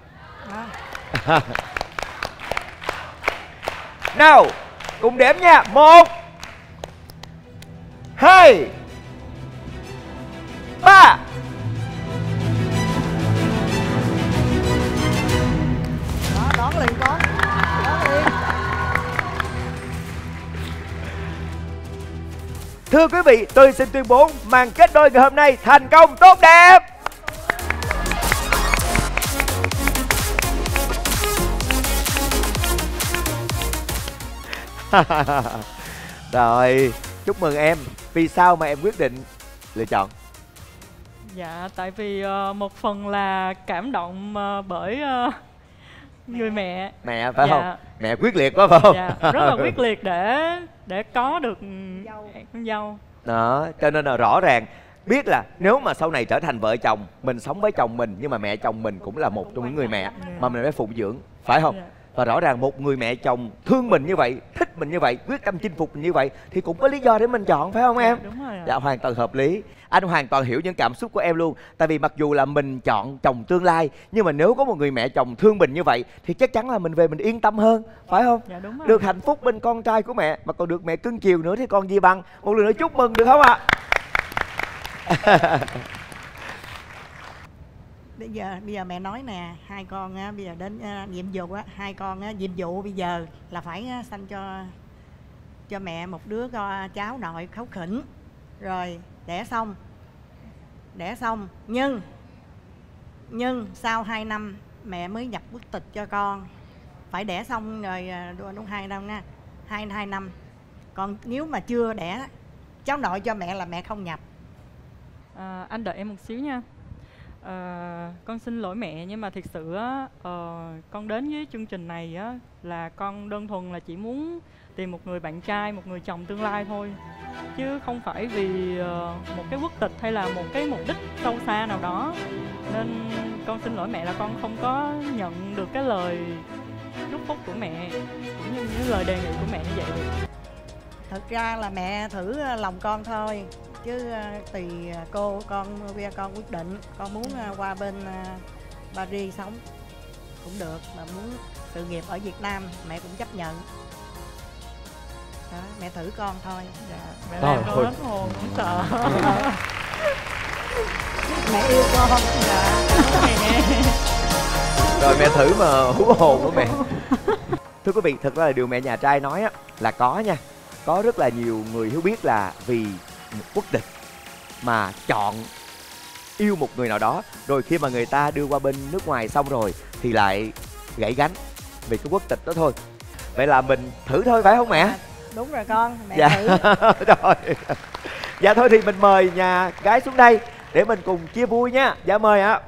Nào, cùng đếm nha. 1 2 3. Đó, đón liền con. Đón liền. Thưa quý vị, tôi xin tuyên bố màn kết đôi ngày hôm nay thành công tốt đẹp. Rồi, chúc mừng em. Vì sao mà em quyết định lựa chọn? Dạ, tại vì một phần là cảm động bởi người mẹ. Mẹ phải dạ. không? Mẹ quyết liệt quá phải không? Dạ, rất là quyết liệt để có được con dâu. Đó, cho nên là rõ ràng biết là nếu mà sau này trở thành vợ chồng, mình sống với chồng mình nhưng mà mẹ chồng mình cũng là một trong những người mẹ mà mình phải phụng dưỡng, phải không? Và rõ ràng một người mẹ chồng thương mình như vậy, thích mình như vậy, quyết tâm chinh phục mình như vậy thì cũng có lý do để mình chọn, phải không em? Đúng rồi ạ. Dạ, hoàn toàn hợp lý. Anh hoàn toàn hiểu những cảm xúc của em luôn. Tại vì mặc dù là mình chọn chồng tương lai, nhưng mà nếu có một người mẹ chồng thương mình như vậy thì chắc chắn là mình về mình yên tâm hơn, phải không? Dạ, đúng rồi. Được hạnh phúc bên con trai của mẹ mà còn được mẹ cưng chiều nữa thì còn gì bằng. Một lần nữa chúc mừng được không ạ? Bây giờ mẹ nói nè, hai con bây giờ đến nhiệm vụ á, hai con nhiệm vụ bây giờ là phải sanh cho mẹ một đứa cháu nội kháu khỉnh, rồi đẻ xong nhưng sau 2 năm mẹ mới nhập quốc tịch cho con, phải đẻ xong rồi đúng 2 năm nha, 2 năm. Còn nếu mà chưa đẻ cháu nội cho mẹ là mẹ không nhập. Anh đợi em một xíu nha. Con xin lỗi mẹ, nhưng mà thực sự á, con đến với chương trình này á là con đơn thuần là chỉ muốn tìm một người bạn trai, một người chồng tương lai thôi, chứ không phải vì một cái quốc tịch hay là một cái mục đích sâu xa nào đó. Nên con xin lỗi mẹ là con không có nhận được cái lời chúc phúc của mẹ cũng như những lời đề nghị của mẹ như vậy được. Thực ra là mẹ thử lòng con thôi, chứ tùy cô, con quyết định. Con muốn qua bên Paris sống cũng được, mà muốn sự nghiệp ở Việt Nam mẹ cũng chấp nhận. Đó, mẹ thử con thôi. Dạ, mẹ làm con hết hồn, cũng sợ. Mẹ yêu con. Dạ, mẹ. Rồi mẹ thử mà hú hồn của mẹ. Thưa quý vị, thật ra là điều mẹ nhà trai nói á, là có nha. Có rất là nhiều người Hiếu biết là vì một quốc tịch mà chọn yêu một người nào đó, rồi khi mà người ta đưa qua bên nước ngoài xong rồi thì lại gãy gánh vì cái quốc tịch đó thôi. Vậy là mình thử thôi phải không mẹ? Đúng rồi con, mẹ dạ. thử. Rồi. Dạ thôi thì mình mời nhà gái xuống đây để mình cùng chia vui nha. Dạ mời ạ.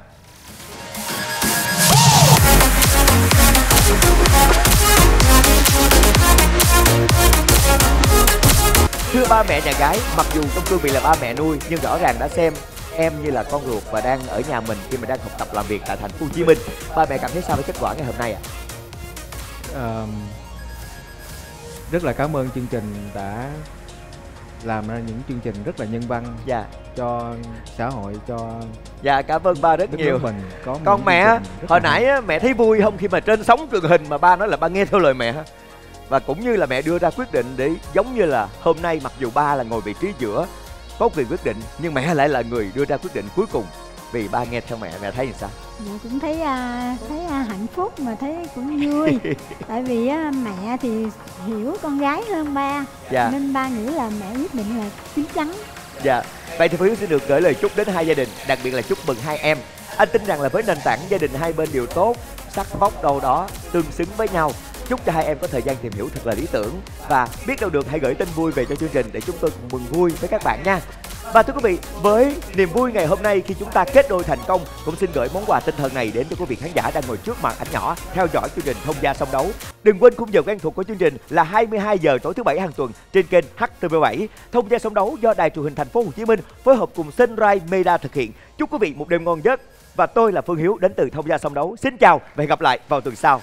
Thưa ba mẹ nhà gái, mặc dù trong cương vị là ba mẹ nuôi nhưng rõ ràng đã xem em như là con ruột và đang ở nhà mình khi mình đang học tập làm việc tại thành phố Hồ Chí Minh. Ba mẹ cảm thấy sao với kết quả ngày hôm nay ạ? Rất là cảm ơn chương trình đã làm ra những chương trình rất là nhân văn, dạ, cho xã hội, cho dạ cảm ơn ba rất nhiều. Mình có con mẹ hồi nãy á, mẹ thấy vui không khi mà trên sóng truyền hình mà ba nói là ba nghe theo lời mẹ, và cũng như là mẹ đưa ra quyết định để giống như là hôm nay mặc dù ba là ngồi vị trí giữa có quyền quyết định nhưng mẹ lại là người đưa ra quyết định cuối cùng vì ba nghe theo mẹ. Mẹ thấy như sao? Dạ cũng thấy hạnh phúc mà thấy cũng vui. Tại vì mẹ thì hiểu con gái hơn ba, dạ, nên ba nghĩ là mẹ quyết định là chín chắn. Dạ. Vậy thì Phương Hiếu sẽ được gửi lời chúc đến hai gia đình, đặc biệt là chúc mừng hai em. Anh tin rằng là với nền tảng gia đình hai bên đều tốt, sắc vóc đâu đó tương xứng với nhau. Chúc cho hai em có thời gian tìm hiểu thật là lý tưởng, và biết đâu được hãy gửi tin vui về cho chương trình để chúng tôi cùng mừng vui với các bạn nha. Và thưa quý vị, với niềm vui ngày hôm nay khi chúng ta kết đôi thành công, cũng xin gửi món quà tinh thần này đến cho quý vị khán giả đang ngồi trước màn ảnh nhỏ theo dõi chương trình Thông Gia Song Đấu. Đừng quên khung giờ quen thuộc của chương trình là 22 giờ tối thứ Bảy hàng tuần trên kênh HTV7. Thông Gia Song Đấu do Đài Truyền hình Thành phố Hồ Chí Minh phối hợp cùng Sunrise Media thực hiện. Chúc quý vị một đêm ngon giấc. Và tôi là Phương Hiếu đến từ Thông Gia Song Đấu. Xin chào và hẹn gặp lại vào tuần sau.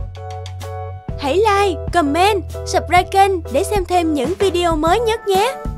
Hãy like, comment, subscribe kênh để xem thêm những video mới nhất nhé!